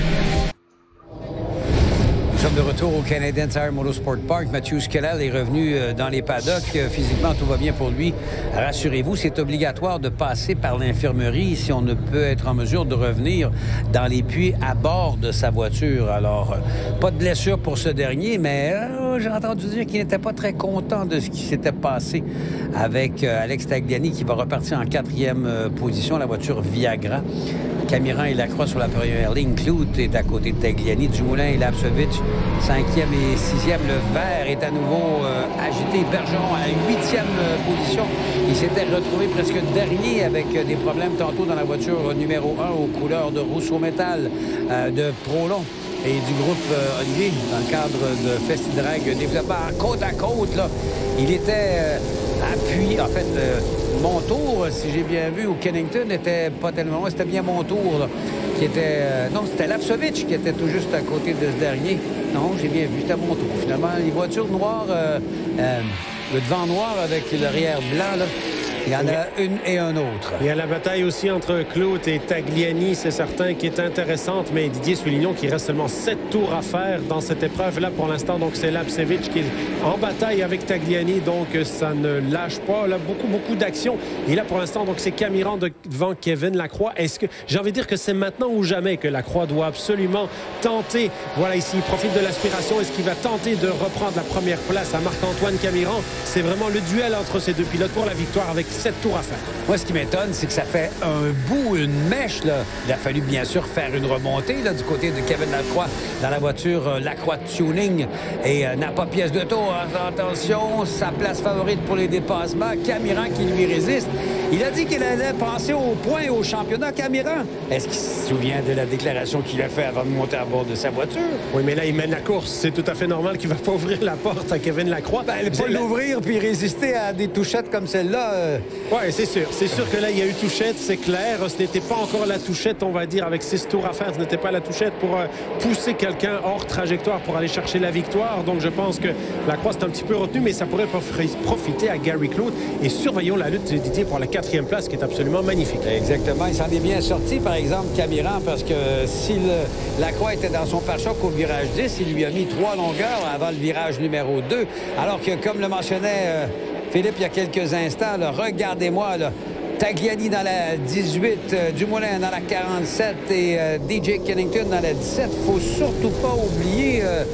Nous sommes de retour au Canadian Tire Motorsport Park. Matthew Skellel est revenu dans les paddocks. Physiquement, tout va bien pour lui. Rassurez-vous, c'est obligatoire de passer par l'infirmerie si on ne peut être en mesure de revenir dans les puits à bord de sa voiture. Alors, pas de blessure pour ce dernier, mais j'ai entendu dire qu'il n'était pas très content de ce qui s'était passé avec Alex Tagliani qui va repartir en 4e position, la voiture Viagra. Camiran et Lacroix sur la première ligne. Clout est à côté de Tagliani. Dumoulin et Lapsovitch, 5e et 6e. Le vert est à nouveau agité. Bergeron à la 8e position. Il s'était retrouvé presque dernier avec des problèmes tantôt dans la voiture numéro 1 aux couleurs de Rousseau Métal de Prolon et du groupe Olivier dans le cadre de Festidrag développé côte à côte. Là. Il était appuyé. En fait, mon tour, si j'ai bien vu, au Kennington, n'était pas tellement loin. C'était bien mon tour, là, qui était... non, c'était Lapsovitch qui était tout juste à côté de ce dernier. Non, j'ai bien vu. C'était mon tour. Finalement, les voitures noires, le devant noir avec l'arrière blanc, là, il y en a une et un autre. Il y a la bataille aussi entre Clout et Tagliani, c'est certain, qui est intéressante, mais Didier soulignons qu'il reste seulement 7 tours à faire dans cette épreuve-là pour l'instant. Donc, c'est Lapsevich qui est en bataille avec Tagliani, donc ça ne lâche pas. Là, beaucoup d'action. Et là, pour l'instant, donc c'est Camiran devant Kevin Lacroix. Est-ce que, j'ai envie de dire que c'est maintenant ou jamais que Lacroix doit absolument tenter, voilà, ici, il profite de l'aspiration. Est-ce qu'il va tenter de reprendre la première place à Marc-Antoine Camiran? C'est vraiment le duel entre ces deux pilotes pour la victoire avec 7 tours à faire. Moi, ce qui m'étonne, c'est que ça fait un bout, une mèche. Là. Il a fallu, bien sûr, faire une remontée là, du côté de Kevin Lacroix dans la voiture Lacroix Tuning. Et n'a pas pièce de tour. Attention, sa place favorite pour les dépassements. Camiran qui lui résiste. Il a dit qu'il allait penser au point et au championnat. Camiran, est-ce qu'il se souvient de la déclaration qu'il a faite avant de monter à bord de sa voiture? Oui, mais là, il mène la course. C'est tout à fait normal qu'il ne va pas ouvrir la porte à Kevin Lacroix. Ben, pas l'ouvrir puis résister à des touchettes comme celle-là. Oui, c'est sûr. C'est sûr que là, il y a eu touchette, c'est clair. Ce n'était pas encore la touchette, on va dire, avec 6 tours à faire. Ce n'était pas la touchette pour pousser quelqu'un hors trajectoire pour aller chercher la victoire. Donc, je pense que Lacroix c'est un petit peu retenu, mais ça pourrait profiter à Gary Clout. Et surveillons la lutte de Didier pour la 4e place, qui est absolument magnifique. Exactement. Il s'en est bien sorti, par exemple, Camiran, parce que si Lacroix était dans son pare-choc au virage 10, il lui a mis 3 longueurs avant le virage numéro 2. Alors que, comme le mentionnait Philippe il y a quelques instants, là, regardez-moi, là, Tagliani dans la 18, Dumoulin dans la 47 et DJ Kennington dans la 17. Faut surtout pas oublier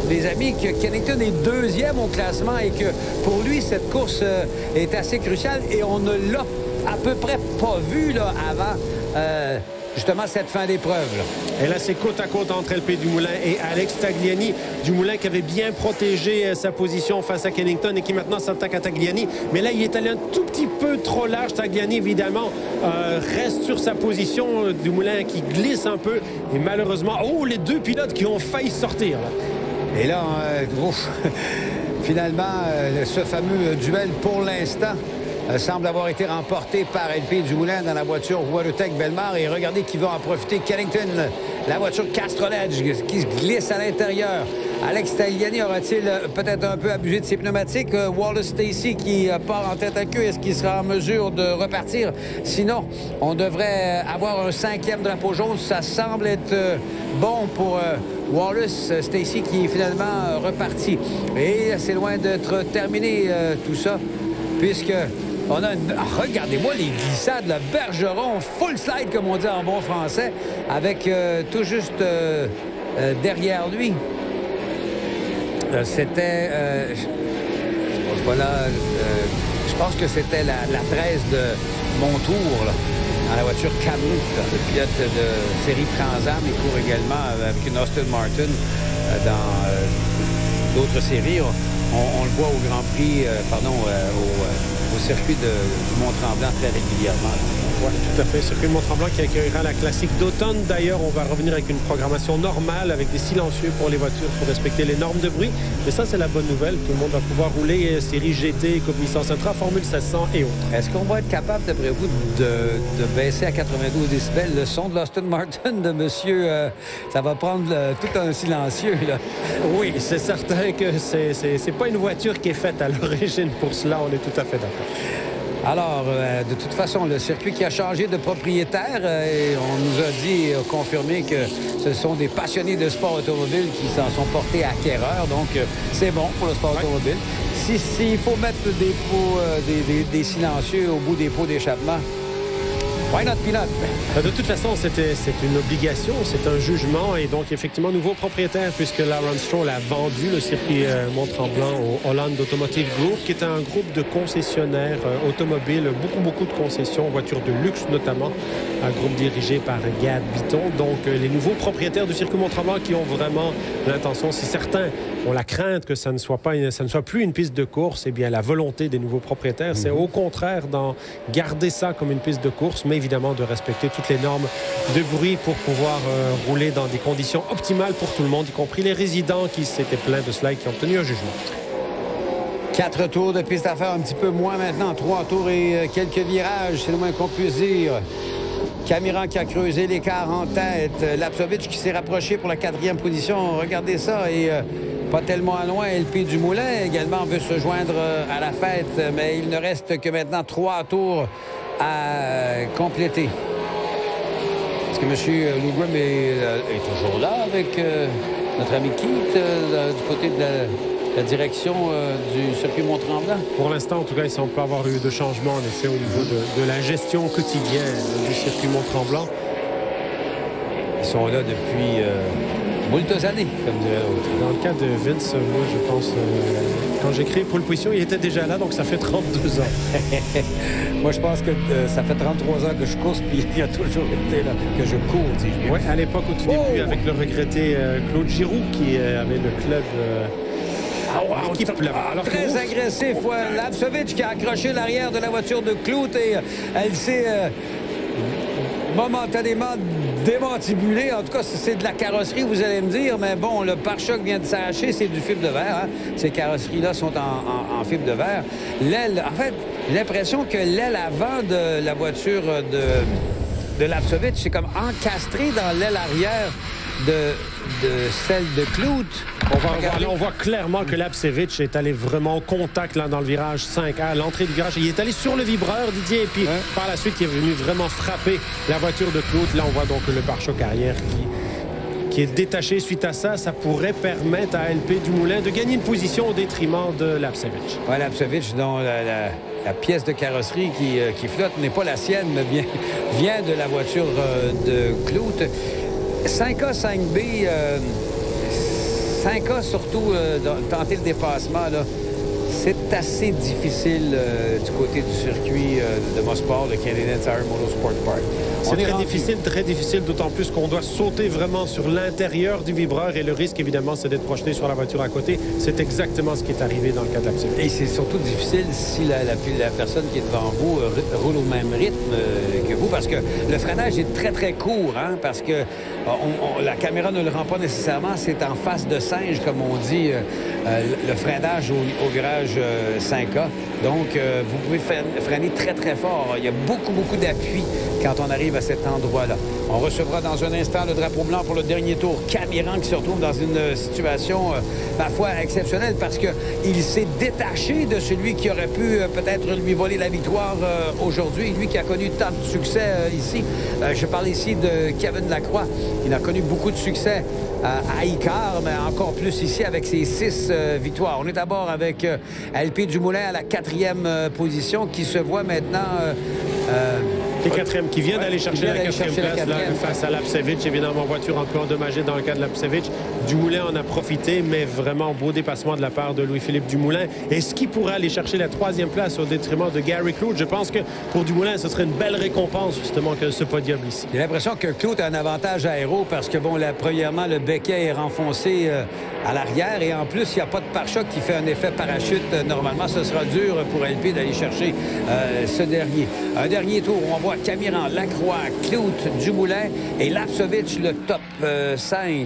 mes amis, que Kennington est deuxième au classement et que pour lui, cette course est assez cruciale et on ne l'a à peu près pas vu là, avant justement cette fin d'épreuve. Et là, c'est côte à côte entre LP Dumoulin et Alex Tagliani. Dumoulin qui avait bien protégé sa position face à Kennington et qui maintenant s'attaque à Tagliani. Mais là, il est allé un tout petit peu trop large. Tagliani, évidemment, reste sur sa position. Dumoulin qui glisse un peu. Et malheureusement, les deux pilotes qui ont failli sortir. Là. Et là, finalement, ce fameux duel pour l'instant semble avoir été remporté par LP Dumoulin dans la voiture WeatherTech Belmar. Et regardez qui va en profiter. Kennington, la voiture Castrol Edge qui se glisse à l'intérieur. Alex Tagliani aura-t-il peut-être un peu abusé de ses pneumatiques? Wallace Stacey qui part en tête à queue. Est-ce qu'il sera en mesure de repartir? Sinon, on devrait avoir un 5e drapeau jaune. Ça semble être bon pour Wallace Stacey qui est finalement reparti. Et c'est loin d'être terminé tout ça, puisque on a regardez-moi les glissades, le Bergeron, full slide, comme on dit en bon français, avec tout juste derrière lui. C'était... je pense que c'était la 13 de Montour, là, dans la voiture Kamut, le pilote de série Trans-Am. Il court également avec une Aston Martin dans d'autres séries. On le voit au Grand Prix, au circuit du Mont-Tremblant très régulièrement. Oui, tout à fait. Circuit de Mont-Tremblant qui accueillera la classique d'automne. D'ailleurs, on va revenir avec une programmation normale avec des silencieux pour les voitures pour respecter les normes de bruit. Mais ça, c'est la bonne nouvelle. Tout le monde va pouvoir rouler série GT, Coupe licence Intra, Formule 700 et autres. Est-ce qu'on va être capable, d'après vous, de baisser à 92 décibels le son de l'Aston Martin de monsieur... ça va prendre tout un silencieux, là. Oui, c'est certain que c'est pas une voiture qui est faite à l'origine pour cela. On est tout à fait d'accord. Alors, de toute façon, le circuit qui a changé de propriétaire, et on nous a dit, confirmé que ce sont des passionnés de sport automobile qui s'en sont portés acquéreurs. Donc, c'est bon pour le sport automobile. S'il faut mettre des pots, des silencieux au bout des pots d'échappement, why not peanut? De toute façon, c'est une obligation, c'est un jugement. Et donc, effectivement, nouveau propriétaire, puisque Lawrence Stroll a vendu le circuit Mont-Tremblant au Holland Automotive Group, qui est un groupe de concessionnaires automobiles, beaucoup de concessions, voitures de luxe notamment, un groupe dirigé par Gad Bitton. Donc, les nouveaux propriétaires du circuit Mont-Tremblant qui ont vraiment l'intention, si certains ont la crainte que ça ne soit plus une piste de course, eh bien, la volonté des nouveaux propriétaires, c'est au contraire d'en garder ça comme une piste de course, mais évidemment de respecter toutes les normes de bruit pour pouvoir rouler dans des conditions optimales pour tout le monde, y compris les résidents qui s'étaient plaints de cela et qui ont obtenu un jugement. 4 tours de piste à faire, un petit peu moins maintenant. 3 tours et quelques virages, c'est le moins qu'on puisse dire. Camiran qui a creusé l'écart en tête. Lapsovich qui s'est rapproché pour la 4e position. Regardez ça. Et pas tellement loin, LP Dumoulin également veut se joindre à la fête. Mais il ne reste que maintenant 3 tours à compléter. Est-ce que M. Lugrim est toujours là avec notre ami Keith du côté de la direction du circuit Mont-Tremblant? Pour l'instant, en tout cas, il ne semble pas avoir eu de changement en effet au niveau de la gestion quotidienne du circuit Mont-Tremblant. Ils sont là depuis moultes années, comme dirait l'autre. Dans le cas de Vince, moi, je pense, quand j'ai créé Pole Position, il était déjà là, donc ça fait 32 ans. Moi, je pense que ça fait 33 ans que je course, puis il a toujours été là, que je cours, dis-je. Oui, à l'époque, au tout début, avec le regretté Claude Giroux, qui avait le club... très agressif. Lapsovich qui a accroché l'arrière de la voiture de Clout et elle s'est momentanément démantibulée. En tout cas, c'est de la carrosserie, vous allez me dire, mais bon, le pare-choc vient de s'arracher, c'est du fibre de verre. Hein? Ces carrosseries-là sont en fibre de verre. L'aile, en fait, j'ai l'impression que l'aile avant de la voiture de Lapsovich, c'est comme encastré dans l'aile arrière de celle de Clout. On voit clairement que Lapsevich est allé vraiment au contact là, dans le virage 5 à l'entrée du virage. Il est allé sur le vibreur, Didier, et puis par la suite, il est venu vraiment frapper la voiture de Clout. Là, on voit donc le pare-choc arrière qui est détaché. Suite à ça, ça pourrait permettre à LP Dumoulin de gagner une position au détriment de Lapsevich. Oui, Lapsevich, dont la pièce de carrosserie qui flotte n'est pas la sienne, mais bien vient de la voiture de Clout. 5A, 5B, 5A, surtout, tenter le dépassement, là, c'est assez difficile du côté du circuit de Mosport, le Canadian Tire Motorsport Park. C'est très difficile, d'autant plus qu'on doit sauter vraiment sur l'intérieur du vibreur et le risque, évidemment, c'est d'être projeté sur la voiture à côté. C'est exactement ce qui est arrivé dans le cas de l'Apsevich. Et c'est surtout difficile si la personne qui est devant vous roule au même rythme que vous, parce que le freinage est très, très court, hein, parce que la caméra ne le rend pas nécessairement. C'est en face de singe, comme on dit, le freinage au virage 5A. Donc, vous pouvez freiner très, très fort. Il y a beaucoup, beaucoup d'appui quand on arrive à cet endroit-là. On recevra dans un instant le drapeau blanc pour le dernier tour. Camiran qui se retrouve dans une situation, ma foi, exceptionnelle parce qu'il s'est détaché de celui qui aurait pu peut-être lui voler la victoire aujourd'hui. Lui qui a connu tant de succès ici. Je parle ici de Kevin Lacroix. Il a connu beaucoup de succès à Icar, mais encore plus ici avec ses 6 victoires. On est d'abord avec LP Dumoulin à la 4e position qui se voit maintenant... Qui est 4e, qui vient d'aller chercher la 4e place là, face à l'Apsevich. Évidemment, voiture un peu endommagée dans le cas de l'Apsevich. Dumoulin en a profité, mais vraiment beau dépassement de la part de Louis-Philippe Dumoulin. Est-ce qu'il pourrait aller chercher la 3e place au détriment de Gary Clout? Je pense que pour Dumoulin, ce serait une belle récompense, justement, que ce podium ici. J'ai l'impression que Clout a un avantage aéro parce que, bon, premièrement, le becquet est renfoncé à l'arrière et en plus, il n'y a pas de pare-choc qui fait un effet parachute. Normalement, ce sera dur pour LP d'aller chercher ce dernier. Un dernier tour, on voit Camiran, Lacroix, Clout, Dumoulin et l'Apsevich, le top 5.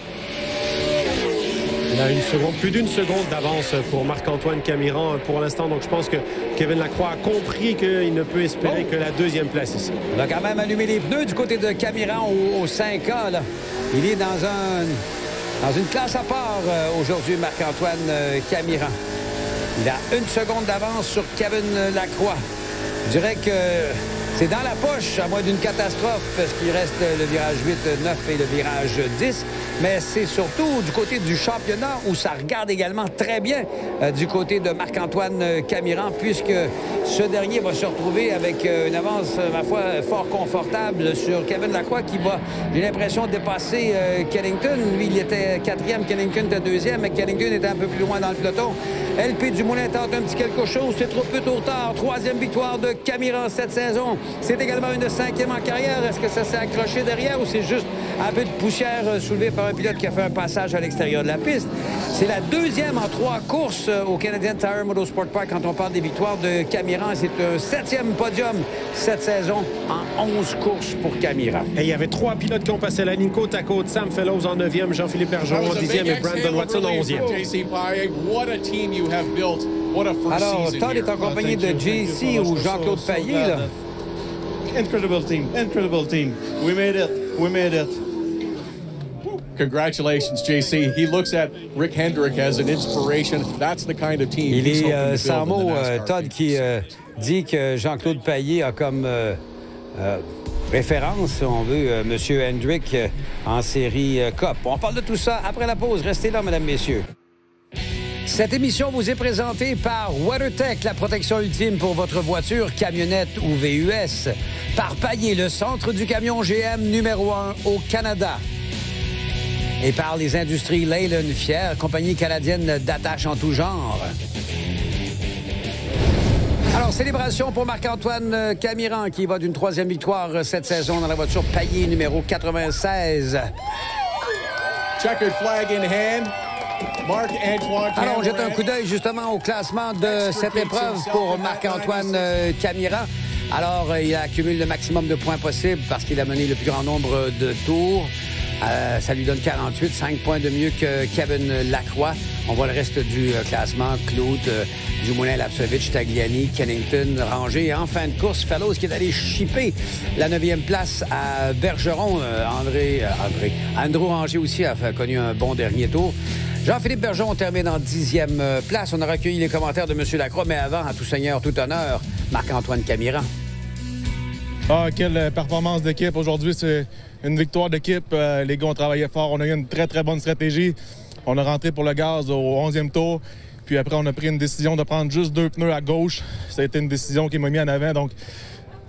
Il a plus d'une seconde d'avance pour Marc-Antoine Camiran pour l'instant. Donc, je pense que Kevin Lacroix a compris qu'il ne peut espérer que la 2e place ici. On a quand même allumé les pneus du côté de Camiran au 5A. Là. Il est dans une classe à part aujourd'hui, Marc-Antoine Camiran. Il a 1 seconde d'avance sur Kevin Lacroix. Je dirais que c'est dans la poche, à moins d'une catastrophe, parce qu'il reste le virage 8, 9 et le virage 10. Mais c'est surtout du côté du championnat où ça regarde également très bien du côté de Marc-Antoine Camiran, puisque ce dernier va se retrouver avec une avance, ma foi, fort confortable sur Kevin Lacroix qui va, j'ai l'impression, dépasser Kennington. Lui, il était 4e, Kennington était 2e, mais Kennington était un peu plus loin dans le peloton. LP Dumoulin tente un petit quelque chose, c'est trop peu trop tard. 3e victoire de Camiran cette saison. C'est également une 5e en carrière. Est-ce que ça s'est accroché derrière ou c'est juste un peu de poussière soulevée par un pilote qui a fait un passage à l'extérieur de la piste? C'est la 2e en 3 courses au Canadian Tire Motorsport Park quand on parle des victoires de Camiran. C'est un 7e podium cette saison en 11 courses pour Camiran. Et il y avait 3 pilotes qui ont passé la ligne côte à côte. Sam Fellows en 9e, Jean-Philippe Bergeron en 10e et Brandon Watson en 11e. Alors, Todd est en compagnie de JC ou Jean-Claude Payet. Là. Incredible team. We made it. Congratulations, JC. He looks at Rick Hendrick as an inspiration. That's the kind of team. Il est sans mots, Todd, qui dit que Jean-Claude Payet a comme référence, si on veut, M. Hendrick en série Cup. On parle de tout ça après la pause. Restez là, mesdames, messieurs. Cette émission vous est présentée par WeatherTech, la protection ultime pour votre voiture, camionnette ou VUS. Par Payet, le centre du camion GM numéro 1 au Canada. Et par les industries Leyland, fière compagnie canadienne d'attache en tout genre. Alors, célébration pour Marc-Antoine Camiran qui va d'une 3e victoire cette saison dans la voiture Payet numéro 96. Checkered flag in hand. Alors, on jette un coup d'œil justement au classement de cette épreuve pour Marc-Antoine Camiran. Alors, il accumule le maximum de points possible parce qu'il a mené le plus grand nombre de tours. Ça lui donne 48, 5 points de mieux que Kevin Lacroix. On voit le reste du classement. Clout, Dumoulin, Lapsevich, Tagliani, Kennington, Ranger. Et en fin de course, Fellows qui est allé chipper la 9e place à Bergeron. Andrew Ranger aussi a connu un bon dernier tour. Jean-Philippe Bergeron termine en 10e place. On a recueilli les commentaires de M. Lacroix, mais avant, à tout seigneur, tout honneur, Marc-Antoine Camiran. Ah, quelle performance d'équipe. Aujourd'hui, c'est une victoire d'équipe. Les gars ont travaillé fort. On a eu une très, très bonne stratégie. On a rentré pour le gaz au 11e tour. Puis après, on a pris une décision de prendre juste 2 pneus à gauche. Ça a été une décision qui m'a mis en avant. Donc,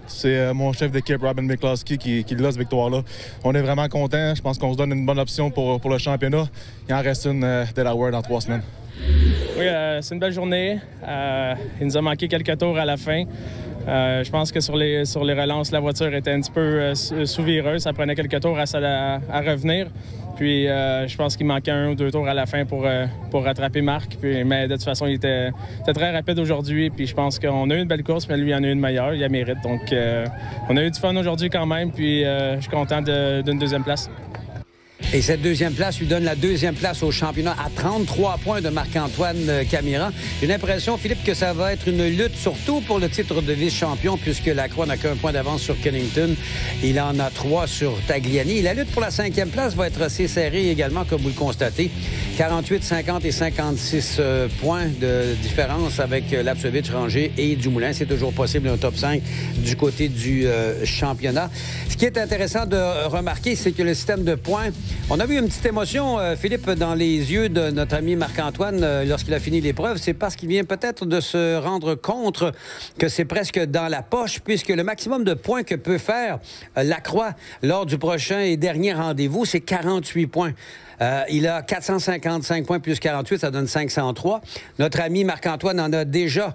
C'est mon chef d'équipe, Robin McCloskey, qui l'a cette victoire-là. On est vraiment contents. Je pense qu'on se donne une bonne option pour le championnat. Il en reste une Delaware dans 3 semaines. Oui, c'est une belle journée. Il nous a manqué quelques tours à la fin. Je pense que sur les relances, la voiture était un petit peu sous-vireuse. Ça prenait quelques tours à revenir. Puis je pense qu'il manquait 1 ou 2 tours à la fin pour rattraper Marc. Mais de toute façon, il était très rapide aujourd'hui. Puis je pense qu'on a eu une belle course, mais lui, il en a eu une meilleure. Il a mérite. Donc on a eu du fun aujourd'hui quand même. Puis je suis content d'une deuxième place. Et cette deuxième place lui donne la deuxième place au championnat à 33 points de Marc-Antoine Camiran. J'ai l'impression, Philippe, que ça va être une lutte surtout pour le titre de vice-champion puisque Lacroix n'a qu'un point d'avance sur Kennington. Il en a 3 sur Tagliani. Et la lutte pour la 5e place va être assez serrée également, comme vous le constatez. 48, 50 et 56 points de différence avec Lapsevich, Ranger et Dumoulin. C'est toujours possible un top 5 du côté du championnat. Ce qui est intéressant de remarquer, c'est que le système de points, on a vu une petite émotion, Philippe, dans les yeux de notre ami Marc-Antoine lorsqu'il a fini l'épreuve. C'est parce qu'il vient peut-être de se rendre compte que c'est presque dans la poche, puisque le maximum de points que peut faire Lacroix lors du prochain et dernier rendez-vous, c'est 48 points. Il a 455 points plus 48, ça donne 503. Notre ami Marc-Antoine en a déjà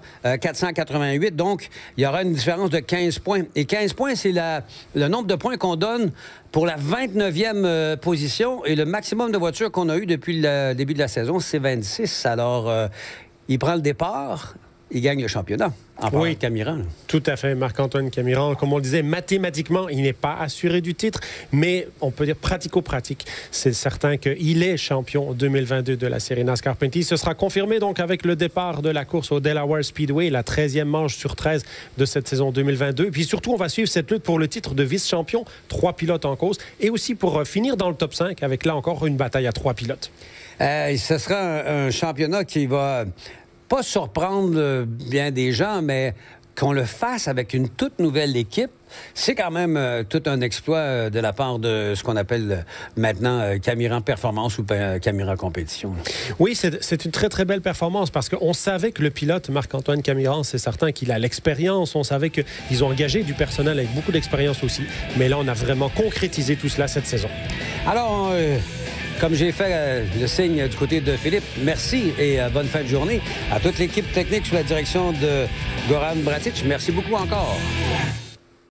488, donc il y aura une différence de 15 points. Et 15 points, c'est le nombre de points qu'on donne pour la 29e position. Et le maximum de voitures qu'on a eu depuis le début de la saison, c'est 26. Alors, il prend le départ. Il gagne le championnat. Oui, Camiran. Tout à fait, Marc-Antoine Camiran. Comme on le disait, mathématiquement, il n'est pas assuré du titre, mais on peut dire pratico-pratique. C'est certain qu'il est champion 2022 de la série NASCAR Pinty. Ce sera confirmé donc avec le départ de la course au Delaware Speedway, la 13e manche sur 13 de cette saison 2022. Et puis surtout, on va suivre cette lutte pour le titre de vice-champion, 3 pilotes en cause, et aussi pour finir dans le top 5 avec là encore une bataille à 3 pilotes. Ce sera un championnat qui va pas surprendre bien des gens, mais qu'on le fasse avec une toute nouvelle équipe, c'est quand même tout un exploit de la part de ce qu'on appelle maintenant Camiran Performance ou Camiran Compétition. Oui, c'est une très, très belle performance parce qu'on savait que le pilote Marc-Antoine Camiran, c'est certain qu'il a l'expérience. On savait qu'ils ont engagé du personnel avec beaucoup d'expérience aussi. Mais là, on a vraiment concrétisé tout cela cette saison. Alors, comme j'ai fait le signe du côté de Philippe, merci et bonne fin de journée. À toute l'équipe technique sous la direction de Goran Bratic, merci beaucoup encore.